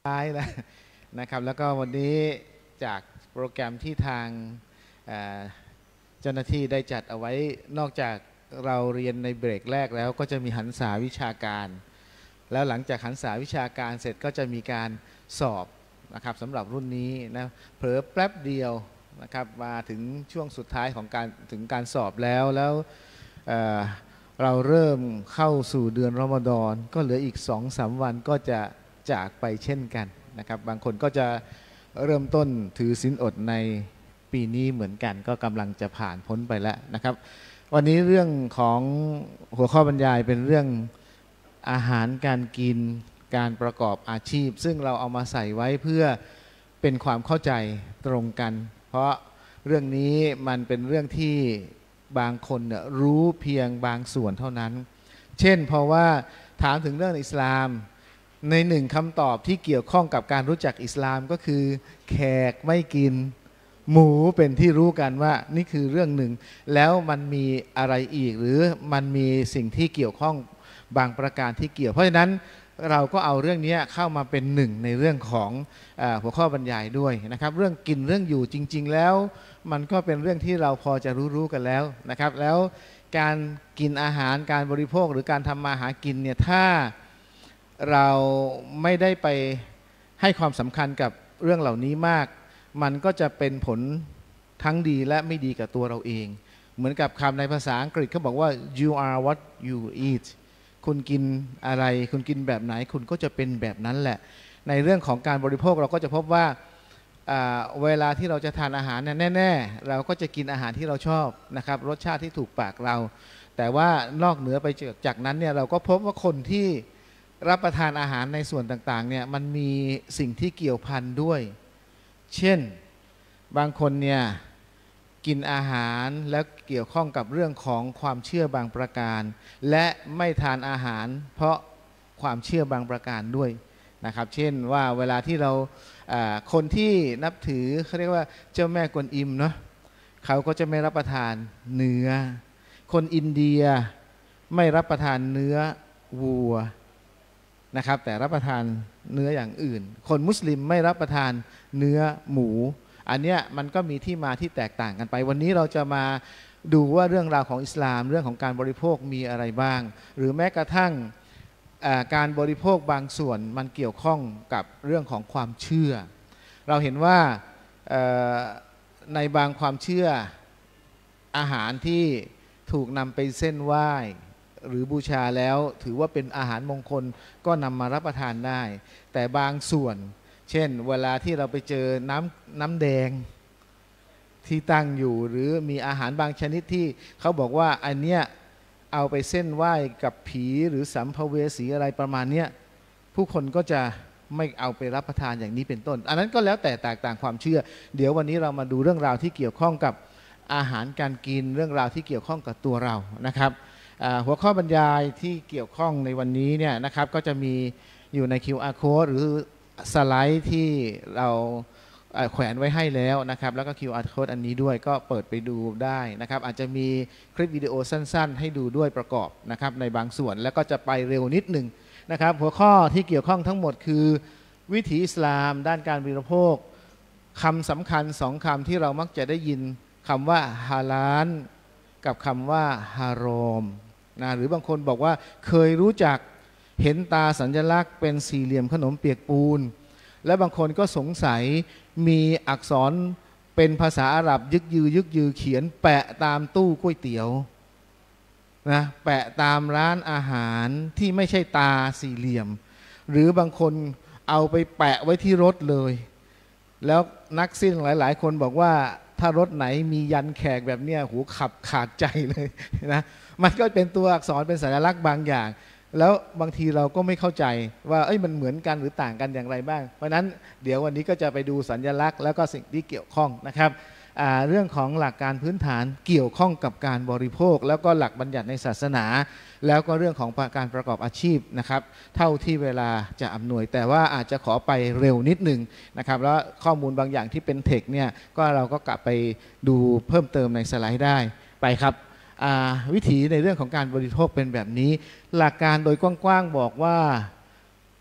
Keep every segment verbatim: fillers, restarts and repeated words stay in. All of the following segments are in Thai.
ท้ายแล้วนะครับแล้วก็วันนี้จากโปรแกรมที่ทางเจ้าหน้าที่ได้จัดเอาไว้นอกจากเราเรียนในเบรกแรกแล้วก็จะมีหันษาวิชาการแล้วหลังจากหันษาวิชาการเสร็จก็จะมีการสอบนะครับสำหรับรุ่นนี้นะเผลอแป๊บเดียวนะครับมาถึงช่วงสุดท้ายของการถึงการสอบแล้วแล้วเเราเริ่มเข้าสู่เดือนรอมฎอนก็เหลืออีก สองถึงสาม วันก็จะจากไปเช่นกันนะครับบางคนก็จะเริ่มต้นถือศีลอดในปีนี้เหมือนกันก็กำลังจะผ่านพ้นไปแล้วนะครับวันนี้เรื่องของหัวข้อบรรยายเป็นเรื่องอาหารการกินการประกอบอาชีพซึ่งเราเอามาใส่ไว้เพื่อเป็นความเข้าใจตรงกันเพราะเรื่องนี้มันเป็นเรื่องที่บางคนเนี่ยรู้เพียงบางส่วนเท่านั้นเช่นเพราะว่าถามถึงเรื่องอิสลามในหนึ่งคำตอบที่เกี่ยวข้องกับการรู้จักอิสลามก็คือแขกไม่กินหมูเป็นที่รู้กันว่านี่คือเรื่องหนึ่งแล้วมันมีอะไรอีกหรือมันมีสิ่งที่เกี่ยวข้องบางประการที่เกี่ยวเพราะฉะนั้นเราก็เอาเรื่องนี้เข้ามาเป็นหนึ่งในเรื่องของอ่าหัวข้อบรรยายด้วยนะครับเรื่องกินเรื่องอยู่จริงๆแล้วมันก็เป็นเรื่องที่เราพอจะรู้ๆกันแล้วนะครับแล้วการกินอาหารการบริโภคหรือการทำมาหากินเนี่ยถ้าเราไม่ได้ไปให้ความสำคัญกับเรื่องเหล่านี้มากมันก็จะเป็นผลทั้งดีและไม่ดีกับตัวเราเองเหมือนกับคำในภาษาอังกฤษเขาบอกว่า you are what you eat คุณกินอะไรคุณกินแบบไหนคุณก็จะเป็นแบบนั้นแหละในเรื่องของการบริโภคเราก็จะพบว่าเวลาที่เราจะทานอาหารเนี่ยแน่ๆเราก็จะกินอาหารที่เราชอบนะครับรสชาติที่ถูกปากเราแต่ว่านอกเหนือไปจากนั้นเนี่ยเราก็พบว่าคนที่รับประทานอาหารในส่วนต่างๆเนี่ยมันมีสิ่งที่เกี่ยวพันด้วยเช่นบางคนเนี่ยกินอาหารแล้วเกี่ยวข้องกับเรื่องของความเชื่อบางประการและไม่ทานอาหารเพราะความเชื่อบางประการด้วยนะครับเช่นว่าเวลาที่เราคนที่นับถือเขาเรียกว่าเจ้าแม่กวนอิมเนาะเขาก็จะไม่รับประทานเนื้อคนอินเดียไม่รับประทานเนื้อวัวนะครับแต่รับประทานเนื้ออย่างอื่นคนมุสลิมไม่รับประทานเนื้อหมูอันเนี้ยมันก็มีที่มาที่แตกต่างกันไปวันนี้เราจะมาดูว่าเรื่องราวของอิสลามเรื่องของการบริโภคมีอะไรบ้างหรือแม้กระทั่งการบริโภคบางส่วนมันเกี่ยวข้องกับเรื่องของความเชื่อเราเห็นว่าในบางความเชื่ออาหารที่ถูกนำไปเส้นไหว้หรือบูชาแล้วถือว่าเป็นอาหารมงคลก็นำมารับประทานได้แต่บางส่วนเช่นเวลาที่เราไปเจอน้ำน้ำแดงที่ตั้งอยู่หรือมีอาหารบางชนิดที่เขาบอกว่าอันเนี้ยเอาไปเส้นไหว้กับผีหรือสัมภเวสีอะไรประมาณเนี้ยผู้คนก็จะไม่เอาไปรับประทานอย่างนี้เป็นต้นอันนั้นก็แล้วแต่แตกต่างความเชื่อเดี๋ยววันนี้เรามาดูเรื่องราวที่เกี่ยวข้องกับอาหารการกินเรื่องราวที่เกี่ยวข้องกับตัวเรานะครับหัวข้อบรรยายที่เกี่ยวข้องในวันนี้เนี่ยนะครับก็จะมีอยู่ใน คิว อาร์ Code หรือสไลด์ที่เราแขวนไว้ให้แล้วนะครับแล้วก็ คิว อาร์ Code อันนี้ด้วยก็เปิดไปดูได้นะครับอาจจะมีคลิปวิดีโอสั้นๆให้ดูด้วยประกอบนะครับในบางส่วนแล้วก็จะไปเร็วนิดหนึ่งนะครับหัวข้อที่เกี่ยวข้องทั้งหมดคือวิถีอิสลามด้านการบริโภคคำสำคัญสองคำที่เรามักจะได้ยินคำว่าฮาลาลกับคำว่าฮารอมนะหรือบางคนบอกว่าเคยรู้จักเห็นตาสัญลักษณ์เป็นสี่เหลี่ยมขนมเปียกปูนและบางคนก็สงสัยมีอักษรเป็นภาษาอาหรับยึกยือยึกยือเขียนแปะตามตู้ก๋วยเตี๋ยวนะแปะตามร้านอาหารที่ไม่ใช่ตาสี่เหลี่ยมหรือบางคนเอาไปแปะไว้ที่รถเลยแล้วนักซิ่งหลายๆคนบอกว่าถ้ารถไหนมียันแขกแบบเนี้ยหูขับขาดใจเลยนะมันก็เป็นตัวอักษรเป็นสัญลักษณ์บางอย่างแล้วบางทีเราก็ไม่เข้าใจว่าเอ้ยมันเหมือนกันหรือต่างกันอย่างไรบ้างเพราะนั้นเดี๋ยววันนี้ก็จะไปดูสัญลักษณ์แล้วก็สิ่งที่เกี่ยวข้องนะครับเรื่องของหลักการพื้นฐานเกี่ยวข้องกับการบริโภคแล้วก็หลักบัญญัติในศาสนาแล้วก็เรื่องของการประกอบอาชีพนะครับเท่าที่เวลาจะอำนวยแต่ว่าอาจจะขอไปเร็วนิดนึงนะครับแล้วข้อมูลบางอย่างที่เป็นเทคเนี่ยก็เราก็กลับไปดูเพิ่มเติมในสไลด์ได้ไปครับวิถีในเรื่องของการบริโภคเป็นแบบนี้หลักการโดยกว้างๆบอกว่า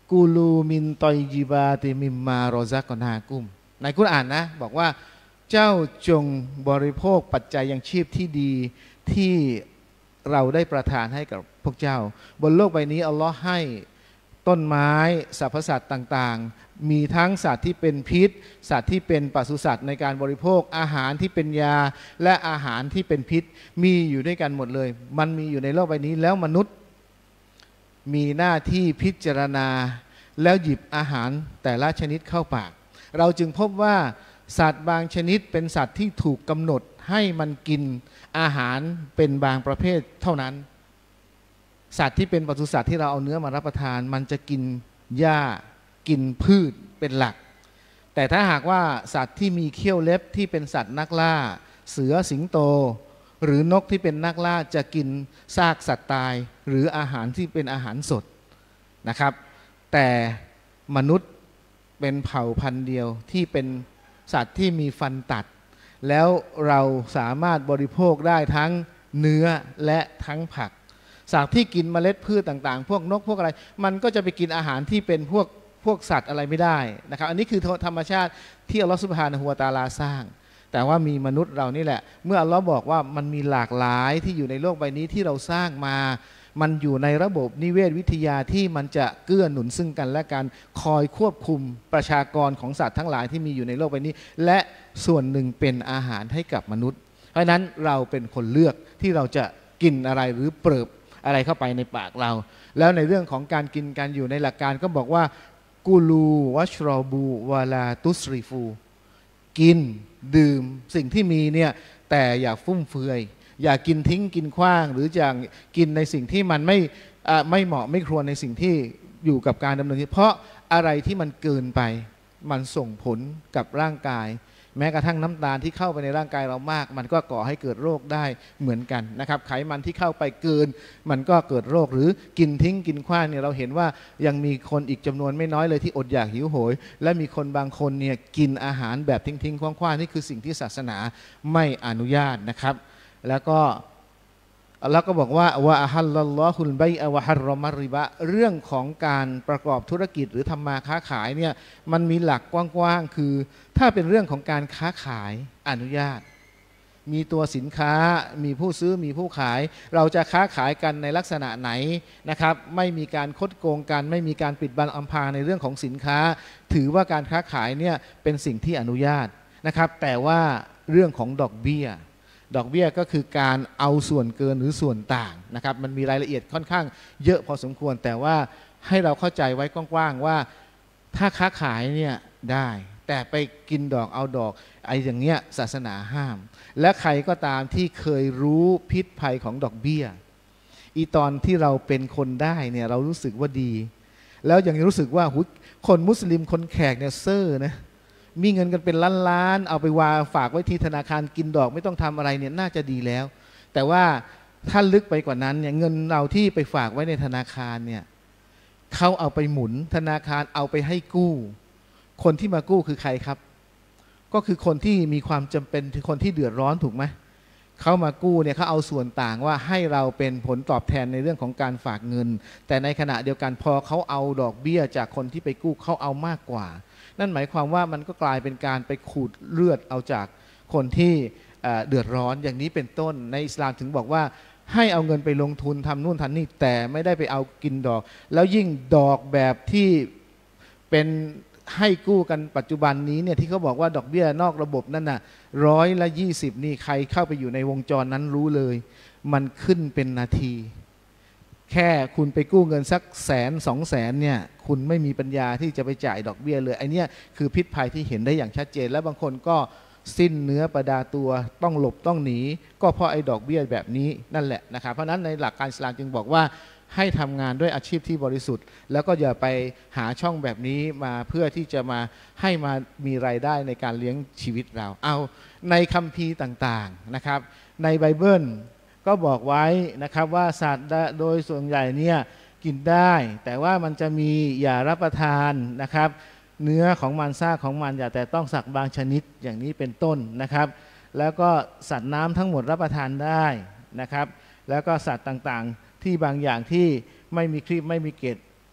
กูลูมินตอยจิบาติมิมมารอซักกนากุมในกุรอานนะบอกว่าเจ้าจงบริโภคปัจจัยยังชีพที่ดีที่เราได้ประทานให้กับพวกเจ้าบนโลกใบนี้อัลลอฮ์ให้ต้นไม้สรรพสัตว์ต่างๆมีทั้งสัตว์ที่เป็นพิษสัตว์ที่เป็นปศุสัตว์ในการบริโภคอาหารที่เป็นยาและอาหารที่เป็นพิษมีอยู่ด้วยกันหมดเลยมันมีอยู่ในโลกใบนี้แล้วมนุษย์มีหน้าที่พิจารณาแล้วหยิบอาหารแต่ละชนิดเข้าปากเราจึงพบว่าสัตว์บางชนิดเป็นสัตว์ที่ถูกกำหนดให้มันกินอาหารเป็นบางประเภทเท่านั้นสัตว์ที่เป็นปศุสัตว์ที่เราเอาเนื้อมารับประทานมันจะกินหญ้ากินพืชเป็นหลักแต่ถ้าหากว่าสัตว์ที่มีเขี้ยวเล็บที่เป็นสัตว์นักล่าเสือสิงโตหรือนกที่เป็นนักล่าจะกินซากสัตว์ตายหรืออาหารที่เป็นอาหารสดนะครับแต่มนุษย์เป็นเผ่าพันธุ์เดียวที่เป็นสัตว์ที่มีฟันตัดแล้วเราสามารถบริโภคได้ทั้งเนื้อและทั้งผักสัตว์ที่กินเมล็ดพืชต่างๆพวกนกพวกอะไรมันก็จะไปกินอาหารที่เป็นพวกพวกสัตว์อะไรไม่ได้นะครับอันนี้คือธรรมชาติที่อัลลอฮฺซุบฮานะฮูวะตะอาลาสร้างแต่ว่ามีมนุษย์เรานี่แหละเมื่ออัลลอฮ์บอกว่ามันมีหลากหลายที่อยู่ในโลกใบนี้ที่เราสร้างมามันอยู่ในระบบนิเวศวิทยาที่มันจะเกื้อหนุนซึ่งกันและกันคอยควบคุมประชากรของสัตว์ทั้งหลายที่มีอยู่ในโลกใบนี้และส่วนหนึ่งเป็นอาหารให้กับมนุษย์เพราะนั้นเราเป็นคนเลือกที่เราจะกินอะไรหรือเปิบอะไรเข้าไปในปากเราแล้วในเรื่องของการกินการอยู่ในหลักการก็บอกว่ากูลูวัชรอบูวาลาตุสริฟูกินดื่มสิ่งที่มีเนี่ยแต่อย่าฟุ่มเฟือยอย่ากินทิ้งกินขว้างหรือจะกินในสิ่งที่มันไม่ไม่เหมาะไม่ควรในสิ่งที่อยู่กับการดำเนินชีวิตเพราะอะไรที่มันเกินไปมันส่งผลกับร่างกายแม้กระทั่งน้ำตาลที่เข้าไปในร่างกายเรามากมันก็ก่อให้เกิดโรคได้เหมือนกันนะครับไขมันที่เข้าไปเกินมันก็เกิดโรคหรือกินทิ้งกินขว้างเนี่ยเราเห็นว่ายังมีคนอีกจำนวนไม่น้อยเลยที่อดอยากหิวโหยและมีคนบางคนเนี่ยกินอาหารแบบทิ้งทิ้งขว้างๆนี่คือสิ่งที่ศาสนาไม่อนุญาตนะครับแล้วก็แล้วก็บอกว่าว่าอัลลอฮุลบัยอะวะฮัรรอมัรริบะเรื่องของการประกอบธุรกิจหรือทำมาค้าขายเนี่ยมันมีหลักกว้างๆคือถ้าเป็นเรื่องของการค้าขายอนุญาตมีตัวสินค้ามีผู้ซื้อมีผู้ขายเราจะค้าขายกันในลักษณะไหนนะครับไม่มีการคดโกงกันไม่มีการปิดบังอำพรางในเรื่องของสินค้าถือว่าการค้าขายเนี่ยเป็นสิ่งที่อนุญาตนะครับแต่ว่าเรื่องของดอกเบี้ยดอกเบี้ยก็คือการเอาส่วนเกินหรือส่วนต่างนะครับมันมีรายละเอียดค่อนข้างเยอะพอสมควรแต่ว่าให้เราเข้าใจไว้กว้างๆว่าถ้าค้าขายเนี่ยได้แต่ไปกินดอกเอาดอกไอ้อย่างเงี้ยศาสนาห้ามและใครก็ตามที่เคยรู้พิษภัยของดอกเบี้ยอีตอนที่เราเป็นคนได้เนี่ยเรารู้สึกว่าดีแล้วยังรู้สึกว่าคนมุสลิมคนแขกเนี่ยเซ่อนะมีเงินกันเป็นล้านๆเอาไปวางฝากไว้ที่ธนาคารกินดอกไม่ต้องทำอะไรเนี่ยน่าจะดีแล้วแต่ว่าถ้าลึกไปกว่านั้นเนี่ยเงินเราที่ไปฝากไว้ในธนาคารเนี่ยเขาเอาไปหมุนธนาคารเอาไปให้กู้คนที่มากู้คือใครครับก็คือคนที่มีความจำเป็นคือคนที่เดือดร้อนถูกไหมเขามากู้เนี่ยเขาเอาส่วนต่างว่าให้เราเป็นผลตอบแทนในเรื่องของการฝากเงินแต่ในขณะเดียวกันพอเขาเอาดอกเบี้ยจากคนที่ไปกู้เขาเอามากกว่านั่นหมายความว่ามันก็กลายเป็นการไปขูดเลือดเอาจากคนที่เดือดร้อนอย่างนี้เป็นต้นในอิสลามถึงบอกว่าให้เอาเงินไปลงทุนทำนู่นทำนี่แต่ไม่ได้ไปเอากินดอกแล้วยิ่งดอกแบบที่เป็นให้กู้กันปัจจุบันนี้เนี่ยที่เขาบอกว่าดอกเบี้ยนอกระบบนั่นน่ะร้อยละยี่สิบนี่ใครเข้าไปอยู่ในวงจรนั้นรู้เลยมันขึ้นเป็นนาทีแค่คุณไปกู้เงินสักแสนสองแสนเนี่ยคุณไม่มีปัญญาที่จะไปจ่ายดอกเบี้ยเลยไอ้นี่คือพิษภัยที่เห็นได้อย่างชัดเจนและบางคนก็สิ้นเนื้อประดาตัวต้องหลบต้องหนีก็เพราะไอ้ดอกเบี้ยแบบนี้นั่นแหละนะครับเพราะนั้นในหลักการอิสลามจึงบอกว่าให้ทำงานด้วยอาชีพที่บริสุทธิ์แล้วก็อย่าไปหาช่องแบบนี้มาเพื่อที่จะมาให้มามีรายได้ในการเลี้ยงชีวิตเราเอาในคัมภีร์ต่างๆนะครับในไบเบิลก็บอกไว้นะครับว่าสัตว์โดยส่วนใหญ่เนี่ยกินได้แต่ว่ามันจะมีอย่ารับประทานนะครับเนื้อของมันซากของมันอย่าแต่ต้องสักบางชนิดอย่างนี้เป็นต้นนะครับแล้วก็สัตว์น้ำทั้งหมดรับประทานได้นะครับแล้วก็สัตว์ต่างๆที่บางอย่างที่ไม่มีครีบไม่มีเกล็ด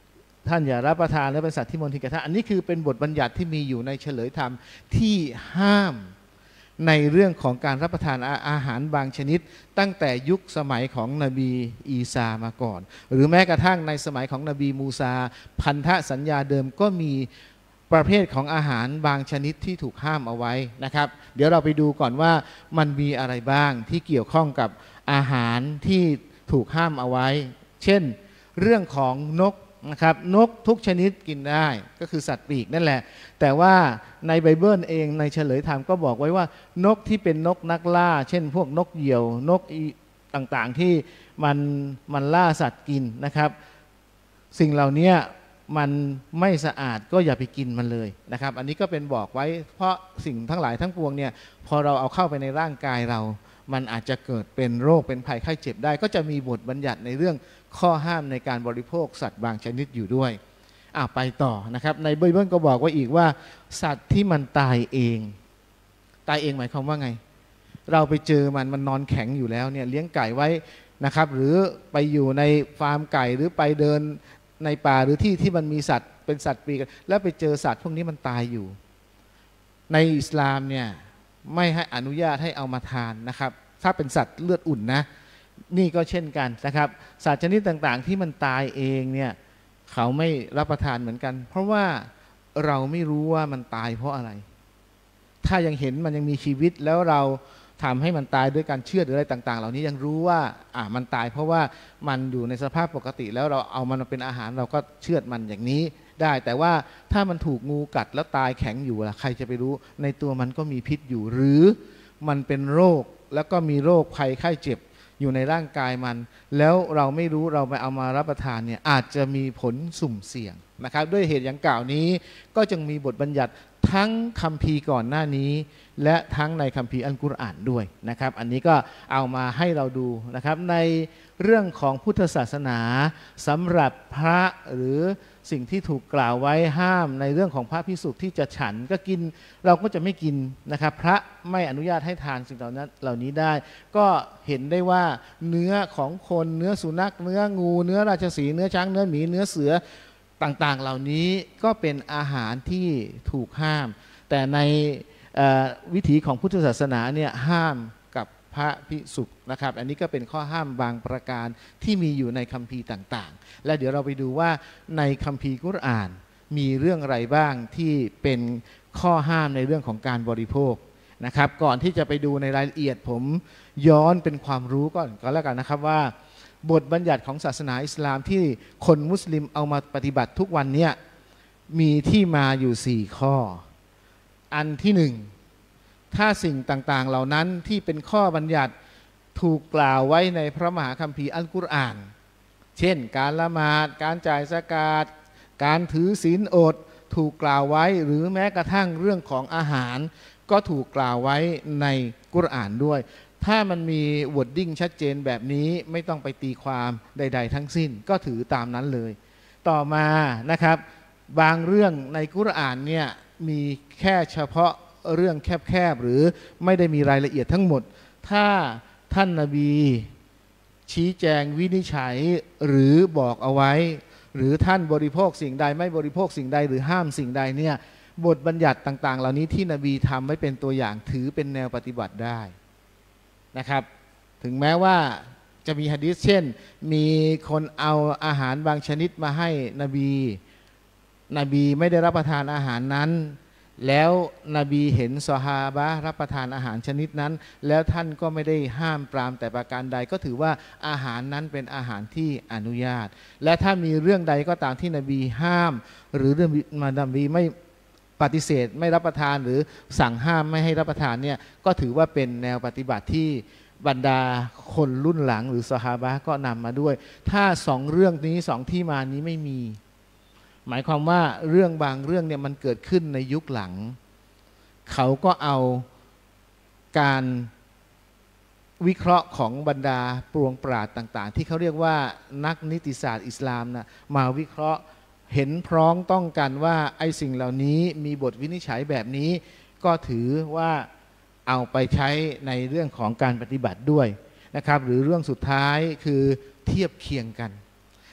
ท่านอย่ารับประทานและเป็นสัตว์ที่มลทินแก่ท่านอันนี้คือเป็นบทบัญญัติที่มีอยู่ในเฉลยธรรมที่ห้ามในเรื่องของการรับประทานอาหารบางชนิดตั้งแต่ยุคสมัยของนบีอีสามาก่อนหรือแม้กระทั่งในสมัยของนบีมูซาพันธสัญญาเดิมก็มีประเภทของอาหารบางชนิดที่ถูกห้ามเอาไว้นะครับเดี๋ยวเราไปดูก่อนว่ามันมีอะไรบ้างที่เกี่ยวข้องกับอาหารที่ถูกห้ามเอาไว้เช่นเรื่องของนกนะครับนกทุกชนิดกินได้ก็คือสัตว์ปีกนั่นแหละแต่ว่าในไบเบิลเองในเฉลยธรรมก็บอกไว้ว่านกที่เป็นนกนักล่าเช่นพวกนกเหยี่ยวนกต่างๆที่มันมันล่าสัตว์กินนะครับสิ่งเหล่านี้มันไม่สะอาดก็อย่าไปกินมันเลยนะครับอันนี้ก็เป็นบอกไว้เพราะสิ่งทั้งหลายทั้งปวงเนี่ยพอเราเอาเข้าไปในร่างกายเรามันอาจจะเกิดเป็นโรคเป็นภัยไข้เจ็บได้ก็จะมีบทบัญญัติในเรื่องข้อห้ามในการบริโภคสัตว์บางชนิดอยู่ด้วยอ่ะไปต่อนะครับในไบเบิลก็บอกไว้อีกว่าสัตว์ที่มันตายเองตายเองหมายความว่าไงเราไปเจอมันมันนอนแข็งอยู่แล้วเนี่ยเลี้ยงไก่ไว้นะครับหรือไปอยู่ในฟาร์มไก่หรือไปเดินในป่าหรือที่ที่มันมีสัตว์เป็นสัตว์ปีกแล้วไปเจอสัตว์พวกนี้มันตายอยู่ในอิสลามเนี่ยไม่ให้อนุญาตให้เอามาทานนะครับถ้าเป็นสัตว์เลือดอุ่นนะนี่ก็เช่นกันนะครับสัตว์ชนิดต่างๆที่มันตายเองเนี่ยเขาไม่รับประทานเหมือนกันเพราะว่าเราไม่รู้ว่ามันตายเพราะอะไรถ้ายังเห็นมันยังมีชีวิตแล้วเราทำให้มันตายด้วยการเชือดหรืออะไรต่างๆเหล่านี้ยังรู้ว่าอ่ามันตายเพราะว่ามันอยู่ในสภาพปกติแล้วเราเอามันมาเป็นอาหารเราก็เชือดมันอย่างนี้ได้แต่ว่าถ้ามันถูกงูกัดแล้วตายแข็งอยู่ล่ะใครจะไปรู้ในตัวมันก็มีพิษอยู่หรือมันเป็นโรคแล้วก็มีโรคภัยไข้เจ็บอยู่ในร่างกายมันแล้วเราไม่รู้เราไปเอามารับประทานเนี่ยอาจจะมีผลสุ่มเสี่ยงนะครับด้วยเหตุอย่างกล่าวนี้ก็จึงมีบทบัญญัติทั้งคัมภีร์ก่อนหน้านี้และทั้งในคัมภีร์อัลกุรอานด้วยนะครับอันนี้ก็เอามาให้เราดูนะครับในเรื่องของพุทธศาสนาสำหรับพระหรือสิ่งที่ถูกกล่าวไว้ห้ามในเรื่องของพระภิกษุที่จะฉันก็กินเราก็จะไม่กินนะครับพระไม่อนุญาตให้ทานสิ่งเหล่านั้นเหล่านี้ได้ก็เห็นได้ว่าเนื้อของคนเนื้อสุนัขเนื้องูเนื้อราชสีห์เนื้อช้างเนื้อหมีเนื้อเสือต่างๆเหล่านี้ก็เป็นอาหารที่ถูกห้ามแต่ในวิถีของพุทธศาสนาเนี่ยห้ามกับพระภิกษุนะครับอันนี้ก็เป็นข้อห้ามบางประการที่มีอยู่ในคัมภีร์ต่างๆและเดี๋ยวเราไปดูว่าในคัมภีร์กุรอานมีเรื่องอะไรบ้างที่เป็นข้อห้ามในเรื่องของการบริโภคนะครับก่อนที่จะไปดูในรายละเอียดผมย้อนเป็นความรู้ก่อนก็แล้วกันนะครับว่าบทบัญญัติของศาสนาอิสลามที่คนมุสลิมเอามาปฏิบัติทุกวันนี้มีที่มาอยู่สี่ข้ออันที่หนึ่งถ้าสิ่งต่างๆเหล่านั้นที่เป็นข้อบัญญัติถูกกล่าวไว้ในพระมหาคัมภีร์อัลกุรอานเช่นการละหมาดการจ่ายซะกาตการถือศีลอดถูกกล่าวไว้หรือแม้กระทั่งเรื่องของอาหารก็ถูกกล่าวไว้ในกุรอานด้วยถ้ามันมีวอร์ดดิ้งชัดเจนแบบนี้ไม่ต้องไปตีความใดๆทั้งสิ้นก็ถือตามนั้นเลยต่อมานะครับบางเรื่องในกุรอานเนี่ยมีแค่เฉพาะเรื่องแคบๆหรือไม่ได้มีรายละเอียดทั้งหมดถ้าท่านนบีชี้แจงวินิจฉัยหรือบอกเอาไว้หรือท่านบริโภคสิ่งใดไม่บริโภคสิ่งใดหรือห้ามสิ่งใดเนี่ยบทบัญญัติต่างๆเหล่านี้ที่นบีทำไว้เป็นตัวอย่างถือเป็นแนวปฏิบัติได้นะครับถึงแม้ว่าจะมีหะดีษเช่นมีคนเอาอาหารบางชนิดมาให้นบีนบีไม่ได้รับประทานอาหารนั้นแล้วนบีเห็นซอฮาบะห์รับประทานอาหารชนิดนั้นแล้วท่านก็ไม่ได้ห้ามปรามแต่ประการใดก็ถือว่าอาหารนั้นเป็นอาหารที่อนุญาตและถ้ามีเรื่องใดก็ตามที่นบีห้ามหรือเรื่องมานบีไม่ปฏิเสธไม่รับประทานหรือสั่งห้ามไม่ให้รับประทานเนี่ยก็ถือว่าเป็นแนวปฏิบัติที่บรรดาคนรุ่นหลังหรือซอฮาบะห์ก็นำมาด้วยถ้าสองเรื่องนี้สองที่มานี้ไม่มีหมายความว่าเรื่องบางเรื่องเนี่ยมันเกิดขึ้นในยุคหลังเขาก็เอาการวิเคราะห์ของบรรดาปวงปราชญ์ต่างๆที่เขาเรียกว่านักนิติศาสตร์อิสลามนะมาวิเคราะห์เห็นพ้องต้องกันว่าไอ้สิ่งเหล่านี้มีบทวินิจฉัยแบบนี้ก็ถือว่าเอาไปใช้ในเรื่องของการปฏิบัติด้วยนะครับหรือเรื่องสุดท้ายคือเทียบเคียงกัน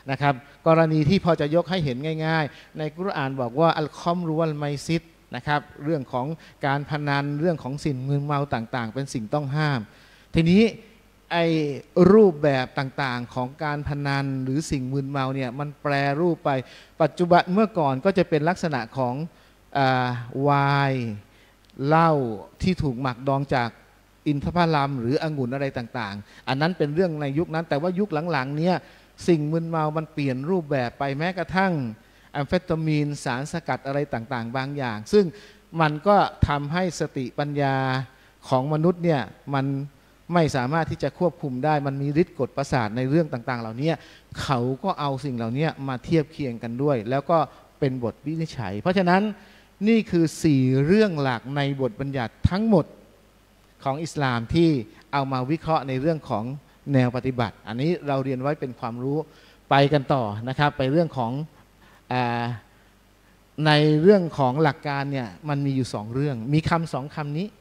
นะครับกรณีที่พอจะยกให้เห็นง่ายๆในกุรอานบอกว่าอัลคอมรุวัลไมซิดนะครับเรื่องของการพนันเรื่องของสิ่งมึนเมาต่างๆเป็นสิ่งต้องห้ามทีนี้ไอ้รูปแบบต่างๆของการพนันหรือสิ่งมึนเมาเนี่ยมันแปรรูปไปปัจจุบันเมื่อก่อนก็จะเป็นลักษณะของไวน์เหล้าที่ถูกหมักดองจากอินทผลัมหรือองุ่นอะไรต่างๆอันนั้นเป็นเรื่องในยุคนั้นแต่ว่ายุคหลังๆเนี่ยสิ่งมึนเมามันเปลี่ยนรูปแบบไปแม้กระทั่งแอมเฟตามีนสารสกัดอะไรต่างๆบางอย่างซึ่งมันก็ทำให้สติปัญญาของมนุษย์เนี่ยมันไม่สามารถที่จะควบคุมได้มันมีฤทธิ์กดประสาทในเรื่องต่างๆเหล่านี้เขาก็เอาสิ่งเหล่านี้มาเทียบเคียงกันด้วยแล้วก็เป็นบทวินิจฉัยเพราะฉะนั้นนี่คือสี่เรื่องหลักในบทบัญญัติทั้งหมดของอิสลามที่เอามาวิเคราะห์ในเรื่องของแนวปฏิบัติอันนี้เราเรียนไว้เป็นความรู้ไปกันต่อนะครับไปเรื่องของอ่าในเรื่องของหลักการเนี่ยมันมีอยู่สองเรื่องมีคำสองคำนี้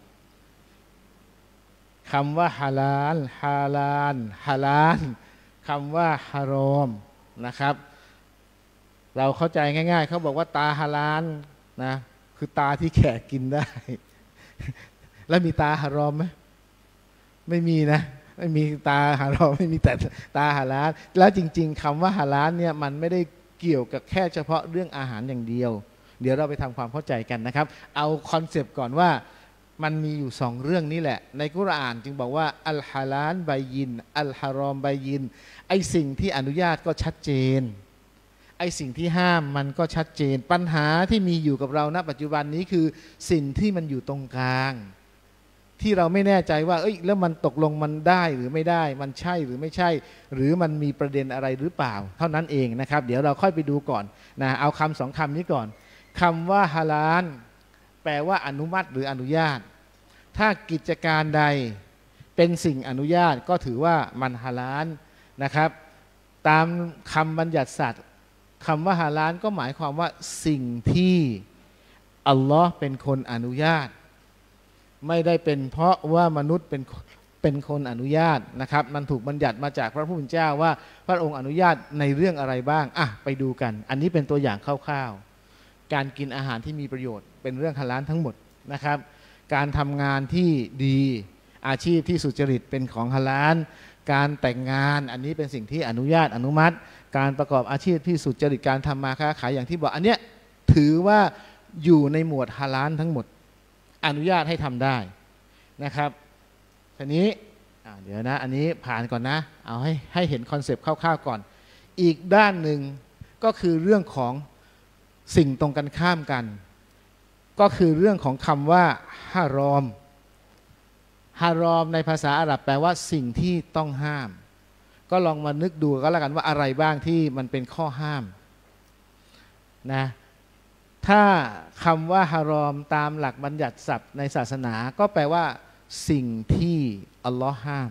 คำว่าฮาลาลฮาลาลฮาลาลคำว่าฮารอมนะครับเราเข้าใจง่ายๆเขาบอกว่าตาฮาลาลนะคือตาที่แขกกินได้แล้วมีตาฮารอมไหมไม่มีนะไม่มีตาฮารอมไม่มีแต่ตาฮาลาลแล้วจริงๆคำว่าฮาลาลเนี่ยมันไม่ได้เกี่ยวกับแค่เฉพาะเรื่องอาหารอย่างเดียวเดี๋ยวเราไปทำความเข้าใจกันนะครับเอาคอนเซปต์ก่อนว่ามันมีอยู่สองเรื่องนี้แหละในกุรอานจึงบอกว่าอัลฮาลาลบายินอัลฮารอมบายินไอสิ่งที่อนุญาตก็ชัดเจนไอสิ่งที่ห้ามมันก็ชัดเจนปัญหาที่มีอยู่กับเราณปัจจุบันนี้คือสิ่งที่มันอยู่ตรงกลางที่เราไม่แน่ใจว่าเอ้ยแล้วมันตกลงมันได้หรือไม่ได้มันใช่หรือไม่ใช่หรือมันมีประเด็นอะไรหรือเปล่าเท่านั้นเองนะครับเดี๋ยวเราค่อยไปดูก่อนนะเอาคำสองคำนี้ก่อนคำว่าฮาลาลแปลว่าอนุมัติหรืออนุญาตถ้ากิจการใดเป็นสิ่งอนุญาตก็ถือว่ามันฮาลาลนะครับตามคำบัญญัติศาสตร์คำว่าฮาลาลก็หมายความว่าสิ่งที่อัลลอฮ์เป็นคนอนุญาตไม่ได้เป็นเพราะว่ามนุษย์เป็นเป็นคนอนุญาตนะครับมันถูกบัญญัติมาจากพระผู้เป็นเจ้าว่าพระองค์อนุญาตในเรื่องอะไรบ้างอ่ะไปดูกันอันนี้เป็นตัวอย่างคร่าวๆการกินอาหารที่มีประโยชน์เป็นเรื่องฮาลาลทั้งหมดนะครับการทำงานที่ดีอาชีพที่สุจริตเป็นของฮาลาลการแต่งงานอันนี้เป็นสิ่งที่อนุญาตอนุมัติการประกอบอาชีพที่สุจริตการทำมาค้าขายอย่างที่บอกอันเนี้ยถือว่าอยู่ในหมวดฮาลาลทั้งหมดอนุญาตให้ทำได้นะครับทีนี้เดี๋ยวนะอันนี้ผ่านก่อนนะเอาให้ให้เห็นคอนเซปต์คร่าวๆก่อนอีกด้านหนึ่งก็คือเรื่องของสิ่งตรงกันข้ามกันก็คือเรื่องของคำว่าฮารอมฮารอมในภาษาอาหรับแปลว่าสิ่งที่ต้องห้ามก็ลองมานึกดูก็แล้วกันว่าอะไรบ้างที่มันเป็นข้อห้ามนะถ้าคำว่าฮารอมตามหลักบัญญัติศัพท์ในศาสนาก็แปลว่าสิ่งที่อัลลอฮ์ห้าม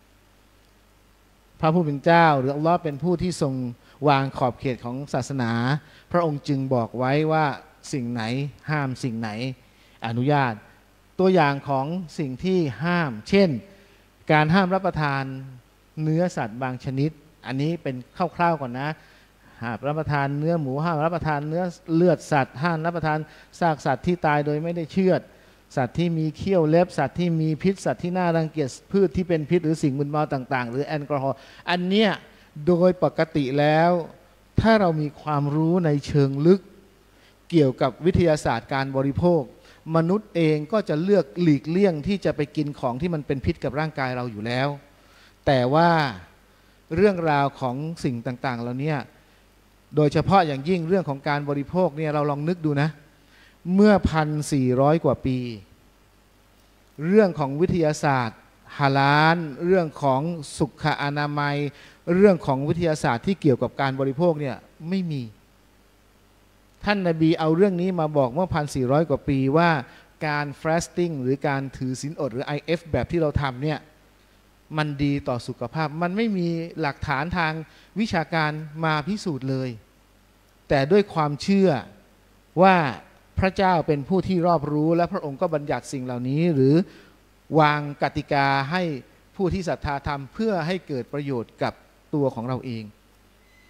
พระผู้เป็นเจ้าหรืออัลลอฮ์เป็นผู้ที่ทรงวางขอบเขตของศาสนาพระองค์จึงบอกไว้ว่าสิ่งไหนห้ามสิ่งไหนอนุญาตตัวอย่างของสิ่งที่ห้ามเช่นการห้ามรับประทานเนื้อสัตว์บางชนิดอันนี้เป็นคร่าวๆก่อนนะห้ามรับประทานเนื้อหมูห้ามรับประทานเนื้อเลือดสัตว์ห้ามรับประทานซากสัตว์ที่ตายโดยไม่ได้เชือดสัตว์ที่มีเขี้ยวเล็บสัตว์ที่มีพิษสัตว์ที่น่ารังเกียจพืชที่เป็นพิษหรือสิ่งมึนเมาต่างๆหรือแอลกอฮอล์อันเนี้ยโดยปกติแล้วถ้าเรามีความรู้ในเชิงลึกเกี่ยวกับวิทยาศาสตร์การบริโภคมนุษย์เองก็จะเลือกหลีกเลี่ยงที่จะไปกินของที่มันเป็นพิษกับร่างกายเราอยู่แล้วแต่ว่าเรื่องราวของสิ่งต่างๆเหล่านี้โดยเฉพาะอย่างยิ่งเรื่องของการบริโภคเนี่ยเราลองนึกดูนะเมื่อพันสี่ร้อยกว่าปีเรื่องของวิทยาศาสตร์ฮาลาลเรื่องของสุขอนามัยเรื่องของวิทยาศาสตร์ที่เกี่ยวกับการบริโภคเนี่ยไม่มีท่านนบีเอาเรื่องนี้มาบอกเมื่อพันสี่ร้อยกว่าปีว่าการฟาสติ้งหรือการถือศีลอดหรือ ไอ เอฟ แบบที่เราทำเนี่ยมันดีต่อสุขภาพมันไม่มีหลักฐานทางวิชาการมาพิสูจน์เลยแต่ด้วยความเชื่อว่าพระเจ้าเป็นผู้ที่รอบรู้และพระองค์ก็บัญญัติสิ่งเหล่านี้หรือวางกติกาให้ผู้ที่ศรัทธาทำเพื่อให้เกิดประโยชน์กับตัวของเราเอง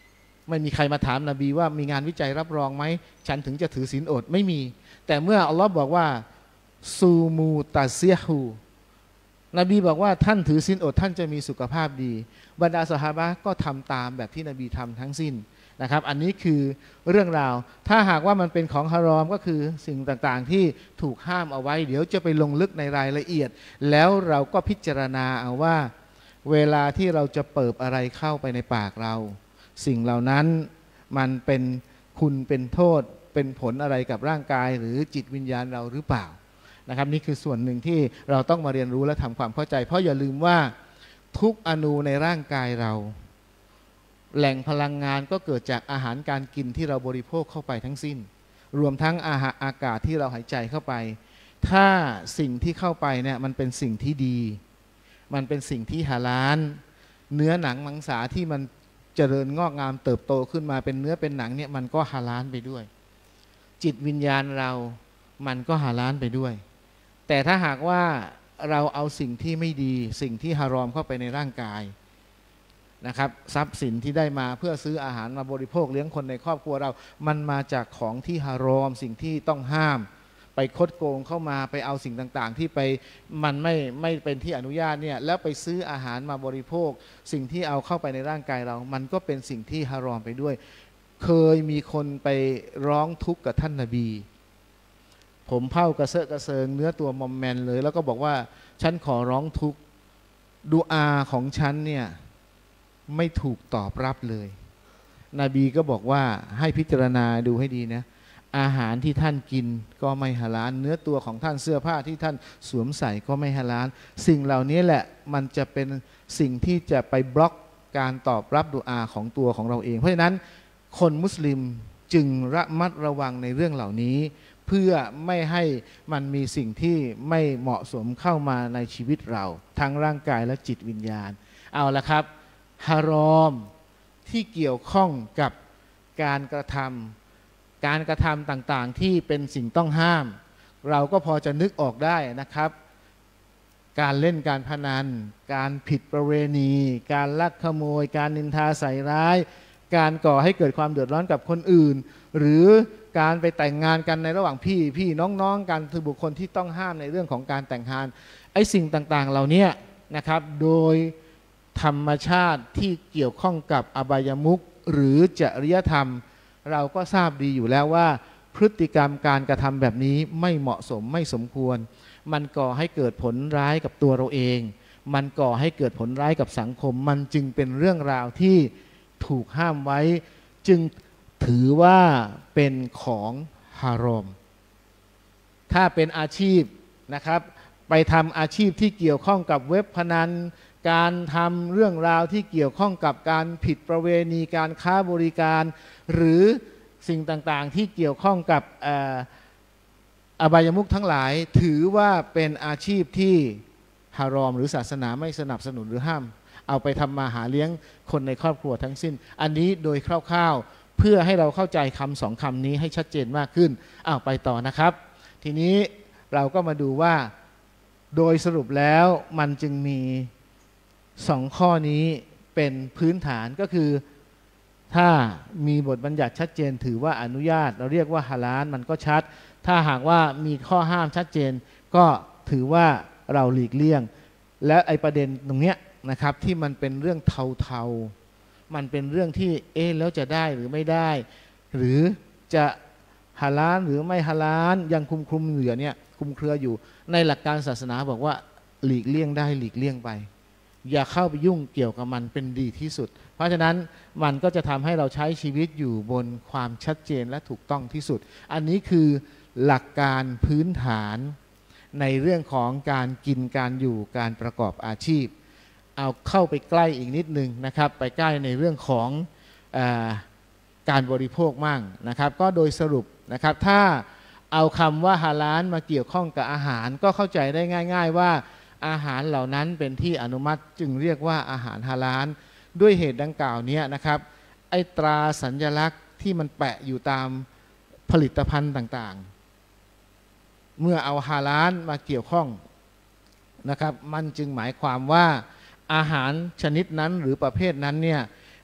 ไม่มีใครมาถามนบีว่ามีงานวิจัยรับรองไหมฉันถึงจะถือศีลอดไม่มีแต่เมื่ออัลลอฮ์บอกว่าซูมูตัสเซียฮูนบีบอกว่าท่านถือศีลอดท่านจะมีสุขภาพดีบรรดาซอฮาบะห์ก็ทำตามแบบที่นบีทำทั้งสิ้นนะครับอันนี้คือเรื่องราวถ้าหากว่ามันเป็นของฮารอมก็คือสิ่งต่างๆที่ถูกห้ามเอาไว้เดี๋ยวจะไปลงลึกในรายละเอียดแล้วเราก็พิจารณาเอาว่าเวลาที่เราจะเปิบอะไรเข้าไปในปากเราสิ่งเหล่านั้นมันเป็นคุณเป็นโทษเป็นผลอะไรกับร่างกายหรือจิตวิญญาณเราหรือเปล่านะครับนี่คือส่วนหนึ่งที่เราต้องมาเรียนรู้และทำความเข้าใจเพราะอย่าลืมว่าทุกอนูในร่างกายเราแหล่งพลังงานก็เกิดจากอาหารการกินที่เราบริโภคเข้าไปทั้งสิ้นรวมทั้งอาหารอากาศที่เราหายใจเข้าไปถ้าสิ่งที่เข้าไปเนี่ยมันเป็นสิ่งที่ดีมันเป็นสิ่งที่ฮาลาลเนื้อหนังมังสาที่มันเจริญงอกงามเติบโตขึ้นมาเป็นเนื้อเป็นหนังเนี่ยมันก็ฮาลาลไปด้วยจิตวิญญาณเรามันก็ฮาลาลไปด้วยแต่ถ้าหากว่าเราเอาสิ่งที่ไม่ดีสิ่งที่ฮารอมเข้าไปในร่างกายนะครับทรัพย์สินที่ได้มาเพื่อซื้ออาหารมาบริโภคเลี้ยงคนในครอบครัวเรามันมาจากของที่ฮารอมสิ่งที่ต้องห้ามไปคดโกงเข้ามาไปเอาสิ่งต่างๆที่ไปมันไม่ไม่เป็นที่อนุญาตเนี่ยแล้วไปซื้ออาหารมาบริโภคสิ่งที่เอาเข้าไปในร่างกายเรามันก็เป็นสิ่งที่ฮารอมไปด้วยเคยมีคนไปร้องทุกข์กับท่านนบีผมเผ้ากระเซาะกระเซิงเนื้อตัวมอมแมนเลยแล้วก็บอกว่าฉันขอร้องทุกข์ดุอาของฉันเนี่ยไม่ถูกตอบรับเลยนบีก็บอกว่าให้พิจารณาดูให้ดีนะอาหารที่ท่านกินก็ไม่ฮาลาลเนื้อตัวของท่านเสื้อผ้าที่ท่านสวมใส่ก็ไม่ฮาลาลสิ่งเหล่านี้แหละมันจะเป็นสิ่งที่จะไปบล็อกการตอบรับดุอาของตัวของเราเองเพราะฉะนั้นคนมุสลิมจึงระมัดระวังในเรื่องเหล่านี้เพื่อไม่ให้มันมีสิ่งที่ไม่เหมาะสมเข้ามาในชีวิตเราทั้งร่างกายและจิตวิญญาณเอาละครับฮารอมที่เกี่ยวข้องกับการกระทำการกระทำต่างๆที่เป็นสิ่งต้องห้ามเราก็พอจะนึกออกได้นะครับการเล่นการพนันการผิดประเวณีการลักขโมยการนินทาใส่ร้ายการก่อให้เกิดความเดือดร้อนกับคนอื่นหรือการไปแต่งงานกันในระหว่างพี่พี่น้องๆกันคือบุคคลที่ต้องห้ามในเรื่องของการแต่งงานไอ้สิ่งต่างๆเหล่านี้นะครับโดยธรรมชาติที่เกี่ยวข้องกับอบายมุขหรือจริยธรรมเราก็ทราบดีอยู่แล้วว่าพฤติกรรมการกระทำแบบนี้ไม่เหมาะสมไม่สมควรมันก่อให้เกิดผลร้ายกับตัวเราเองมันก่อให้เกิดผลร้ายกับสังคมมันจึงเป็นเรื่องราวที่ถูกห้ามไว้จึงถือว่าเป็นของฮารอมถ้าเป็นอาชีพนะครับไปทำอาชีพที่เกี่ยวข้องกับเว็บพนันการทำเรื่องราวที่เกี่ยวข้องกับการผิดประเวณีการค้าบริการหรือสิ่งต่างๆที่เกี่ยวข้องกับอบายมุขทั้งหลายถือว่าเป็นอาชีพที่ฮารอมหรือศาสนาไม่สนับสนุนหรือห้ามเอาไปทำมาหาเลี้ยงคนในครอบครัวทั้งสิ้นอันนี้โดยคร่าวๆเพื่อให้เราเข้าใจคำสองคำนี้ให้ชัดเจนมากขึ้นอ้าวไปต่อนะครับทีนี้เราก็มาดูว่าโดยสรุปแล้วมันจึงมีสองข้อนี้เป็นพื้นฐานก็คือถ้ามีบทบัญญัติชัดเจนถือว่าอนุญาตเราเรียกว่าฮาลาลมันก็ชัดถ้าหากว่ามีข้อห้ามชัดเจนก็ถือว่าเราหลีกเลี่ยงและไอประเด็นตรงเนี้ยนะครับที่มันเป็นเรื่องเทาๆมันเป็นเรื่องที่เอ๊ะแล้วจะได้หรือไม่ได้หรือจะฮาลาลหรือไม่ฮาลาลยังคุมคุมเหลือเนี่ยคุมเครืออยู่ในหลักการศาสนาบอกว่าหลีกเลี่ยงได้หลีกเลี่ยงไปอย่าเข้าไปยุ่งเกี่ยวกับมันเป็นดีที่สุดเพราะฉะนั้นมันก็จะทำให้เราใช้ชีวิตอยู่บนความชัดเจนและถูกต้องที่สุดอันนี้คือหลักการพื้นฐานในเรื่องของการกินการอยู่การประกอบอาชีพเอาเข้าไปใกล้อีกนิดนึงนะครับไปใกล้ในเรื่องของเอ่อการบริโภคมั่งนะครับก็โดยสรุปนะครับถ้าเอาคำว่าฮาลาลมาเกี่ยวข้องกับอาหารก็เข้าใจได้ง่ายๆว่าอาหารเหล่านั้นเป็นที่อนุมัติจึงเรียกว่าอาหารฮาลาลด้วยเหตุดังกล่าวนี้นะครับไอตราสัญลักษณ์ที่มันแปะอยู่ตามผลิตภัณฑ์ต่างๆเมื่อเอาฮาลาลมาเกี่ยวข้องนะครับมันจึงหมายความว่าอาหารชนิดนั้นหรือประเภทนั้นเนี่ย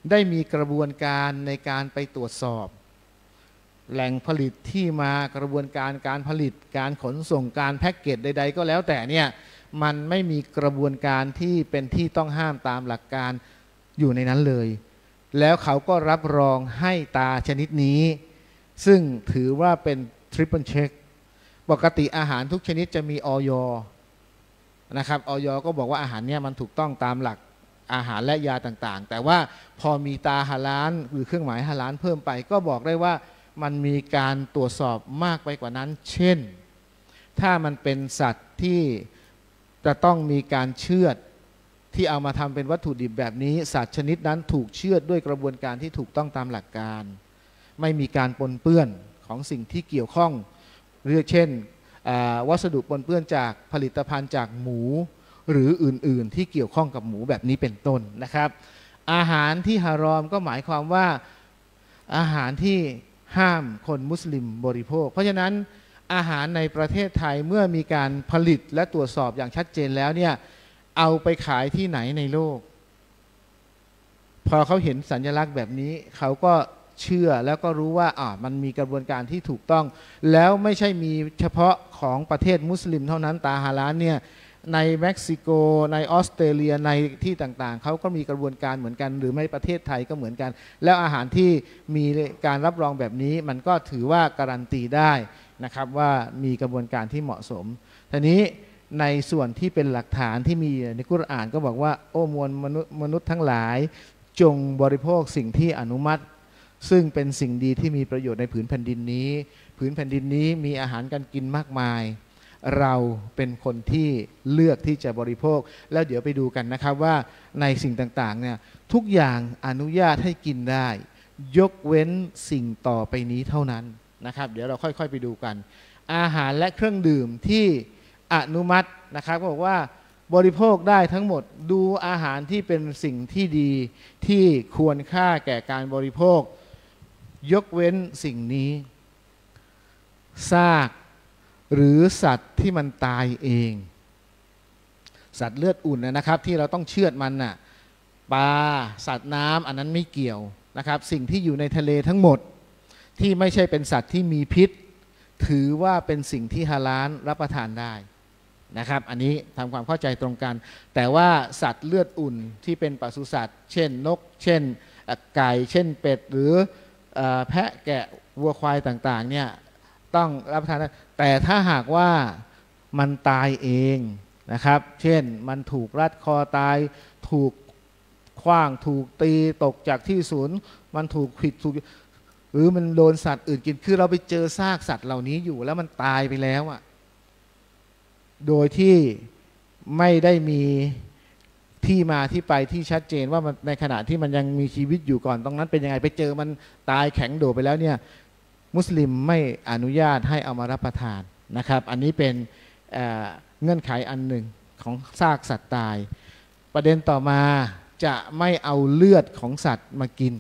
ได้มีกระบวนการในการไปตรวจสอบแหล่งผลิตที่มากระบวนการการผลิตการขนส่งการแพ็กเกจใดๆก็แล้วแต่เนี่ยมันไม่มีกระบวนการที่เป็นที่ต้องห้ามตามหลักการอยู่ในนั้นเลยแล้วเขาก็รับรองให้ตาชนิดนี้ซึ่งถือว่าเป็น Triple Check ปกติอาหารทุกชนิดจะมีอย.นะครับอย.ก็บอกว่าอาหารเนี่ยมันถูกต้องตามหลักอาหารและยาต่างๆแต่ว่าพอมีตาฮาลาลหรือเครื่องหมายฮาลาลเพิ่มไปก็บอกได้ว่ามันมีการตรวจสอบมากไปกว่านั้นเช่นถ้ามันเป็นสัตว์ที่จะต้องมีการเชือดที่เอามาทำเป็นวัตถุดิบแบบนี้สัตว์ชนิดนั้นถูกเชือดด้วยกระบวนการที่ถูกต้องตามหลักการไม่มีการปนเปื้อนของสิ่งที่เกี่ยวข้องหรือเช่นวัสดุปนเปื้อนจากผลิตภัณฑ์จากหมูหรืออื่นๆที่เกี่ยวข้องกับหมูแบบนี้เป็นต้นนะครับอาหารที่ฮารอมก็หมายความว่าอาหารที่ห้ามคนมุสลิมบริโภคเพราะฉะนั้นอาหารในประเทศไทยเมื่อมีการผลิตและตรวจสอบอย่างชัดเจนแล้วเนี่ยเอาไปขายที่ไหนในโลกพอเขาเห็นสัญลักษณ์แบบนี้เขาก็เชื่อแล้วก็รู้ว่าอ่ามันมีกระบวนการที่ถูกต้องแล้วไม่ใช่มีเฉพาะของประเทศมุสลิมเท่านั้นตาฮาลาลเนี่ยในเม็กซิโกในออสเตรเลียในที่ต่างๆเขาก็มีกระบวนการเหมือนกันหรือไม่ประเทศไทยก็เหมือนกันแล้วอาหารที่มีการรับรองแบบนี้มันก็ถือว่าการันตีได้นะครับว่ามีกระบวนการที่เหมาะสมทีนี้ในส่วนที่เป็นหลักฐานที่มีในกุรอานก็บอกว่าโอ้มวลมนุษย์มนุษย์ทั้งหลายจงบริโภคสิ่งที่อนุมัติซึ่งเป็นสิ่งดีที่มีประโยชน์ในผืนแผ่นดินนี้ผืนแผ่นดินนี้มีอาหารการกินมากมายเราเป็นคนที่เลือกที่จะบริโภคแล้วเดี๋ยวไปดูกันนะครับว่าในสิ่งต่างๆเนี่ยทุกอย่างอนุญาตให้กินได้ยกเว้นสิ่งต่อไปนี้เท่านั้นนะครับเดี๋ยวเราค่อยๆไปดูกันอาหารและเครื่องดื่มที่อนุมัตินะครับก็บอกว่าบริโภคได้ทั้งหมดดูอาหารที่เป็นสิ่งที่ดีที่ควรค่าแก่การบริโภคยกเว้นสิ่งนี้ซากหรือสัตว์ที่มันตายเองสัตว์เลือดอุ่นนะครับที่เราต้องเชือดมันน่ะปลาสัตว์น้ำอันนั้นไม่เกี่ยวนะครับสิ่งที่อยู่ในทะเลทั้งหมดที่ไม่ใช่เป็นสัตว์ที่มีพิษถือว่าเป็นสิ่งที่ฮาลาลรับประทานได้นะครับอันนี้ทำความเข้าใจตรงกันแต่ว่าสัตว์เลือดอุ่นที่เป็นปศุสัตว์เช่นนกเช่นไก่เช่นเป็ดหรือแพะแกะวัวควายต่างๆเนี่ยต้องรับประทานได้แต่ถ้าหากว่ามันตายเองนะครับเช่นมันถูกรัดคอตายถูกขว้างถูกตีตกจากที่สูงมันถูกขิดถูกหรือมันโดนสัตว์อื่นกินคือเราไปเจอซากสัตว์เหล่านี้อยู่แล้วมันตายไปแล้วอ่ะโดยที่ไม่ได้มีที่มาที่ไปที่ชัดเจนว่ามันในขณะที่มันยังมีชีวิตอยู่ก่อนตรงนั้นเป็นยังไงไปเจอมันตายแข็งโดดไปแล้วเนี่ยมุสลิมไม่อนุญาตให้เอามารับประทานนะครับอันนี้เป็น เ, เงื่อนไขอันหนึ่งของซากสัตว์ตายประเด็นต่อมาจะไม่เอาเลือดของสัตว์มากิน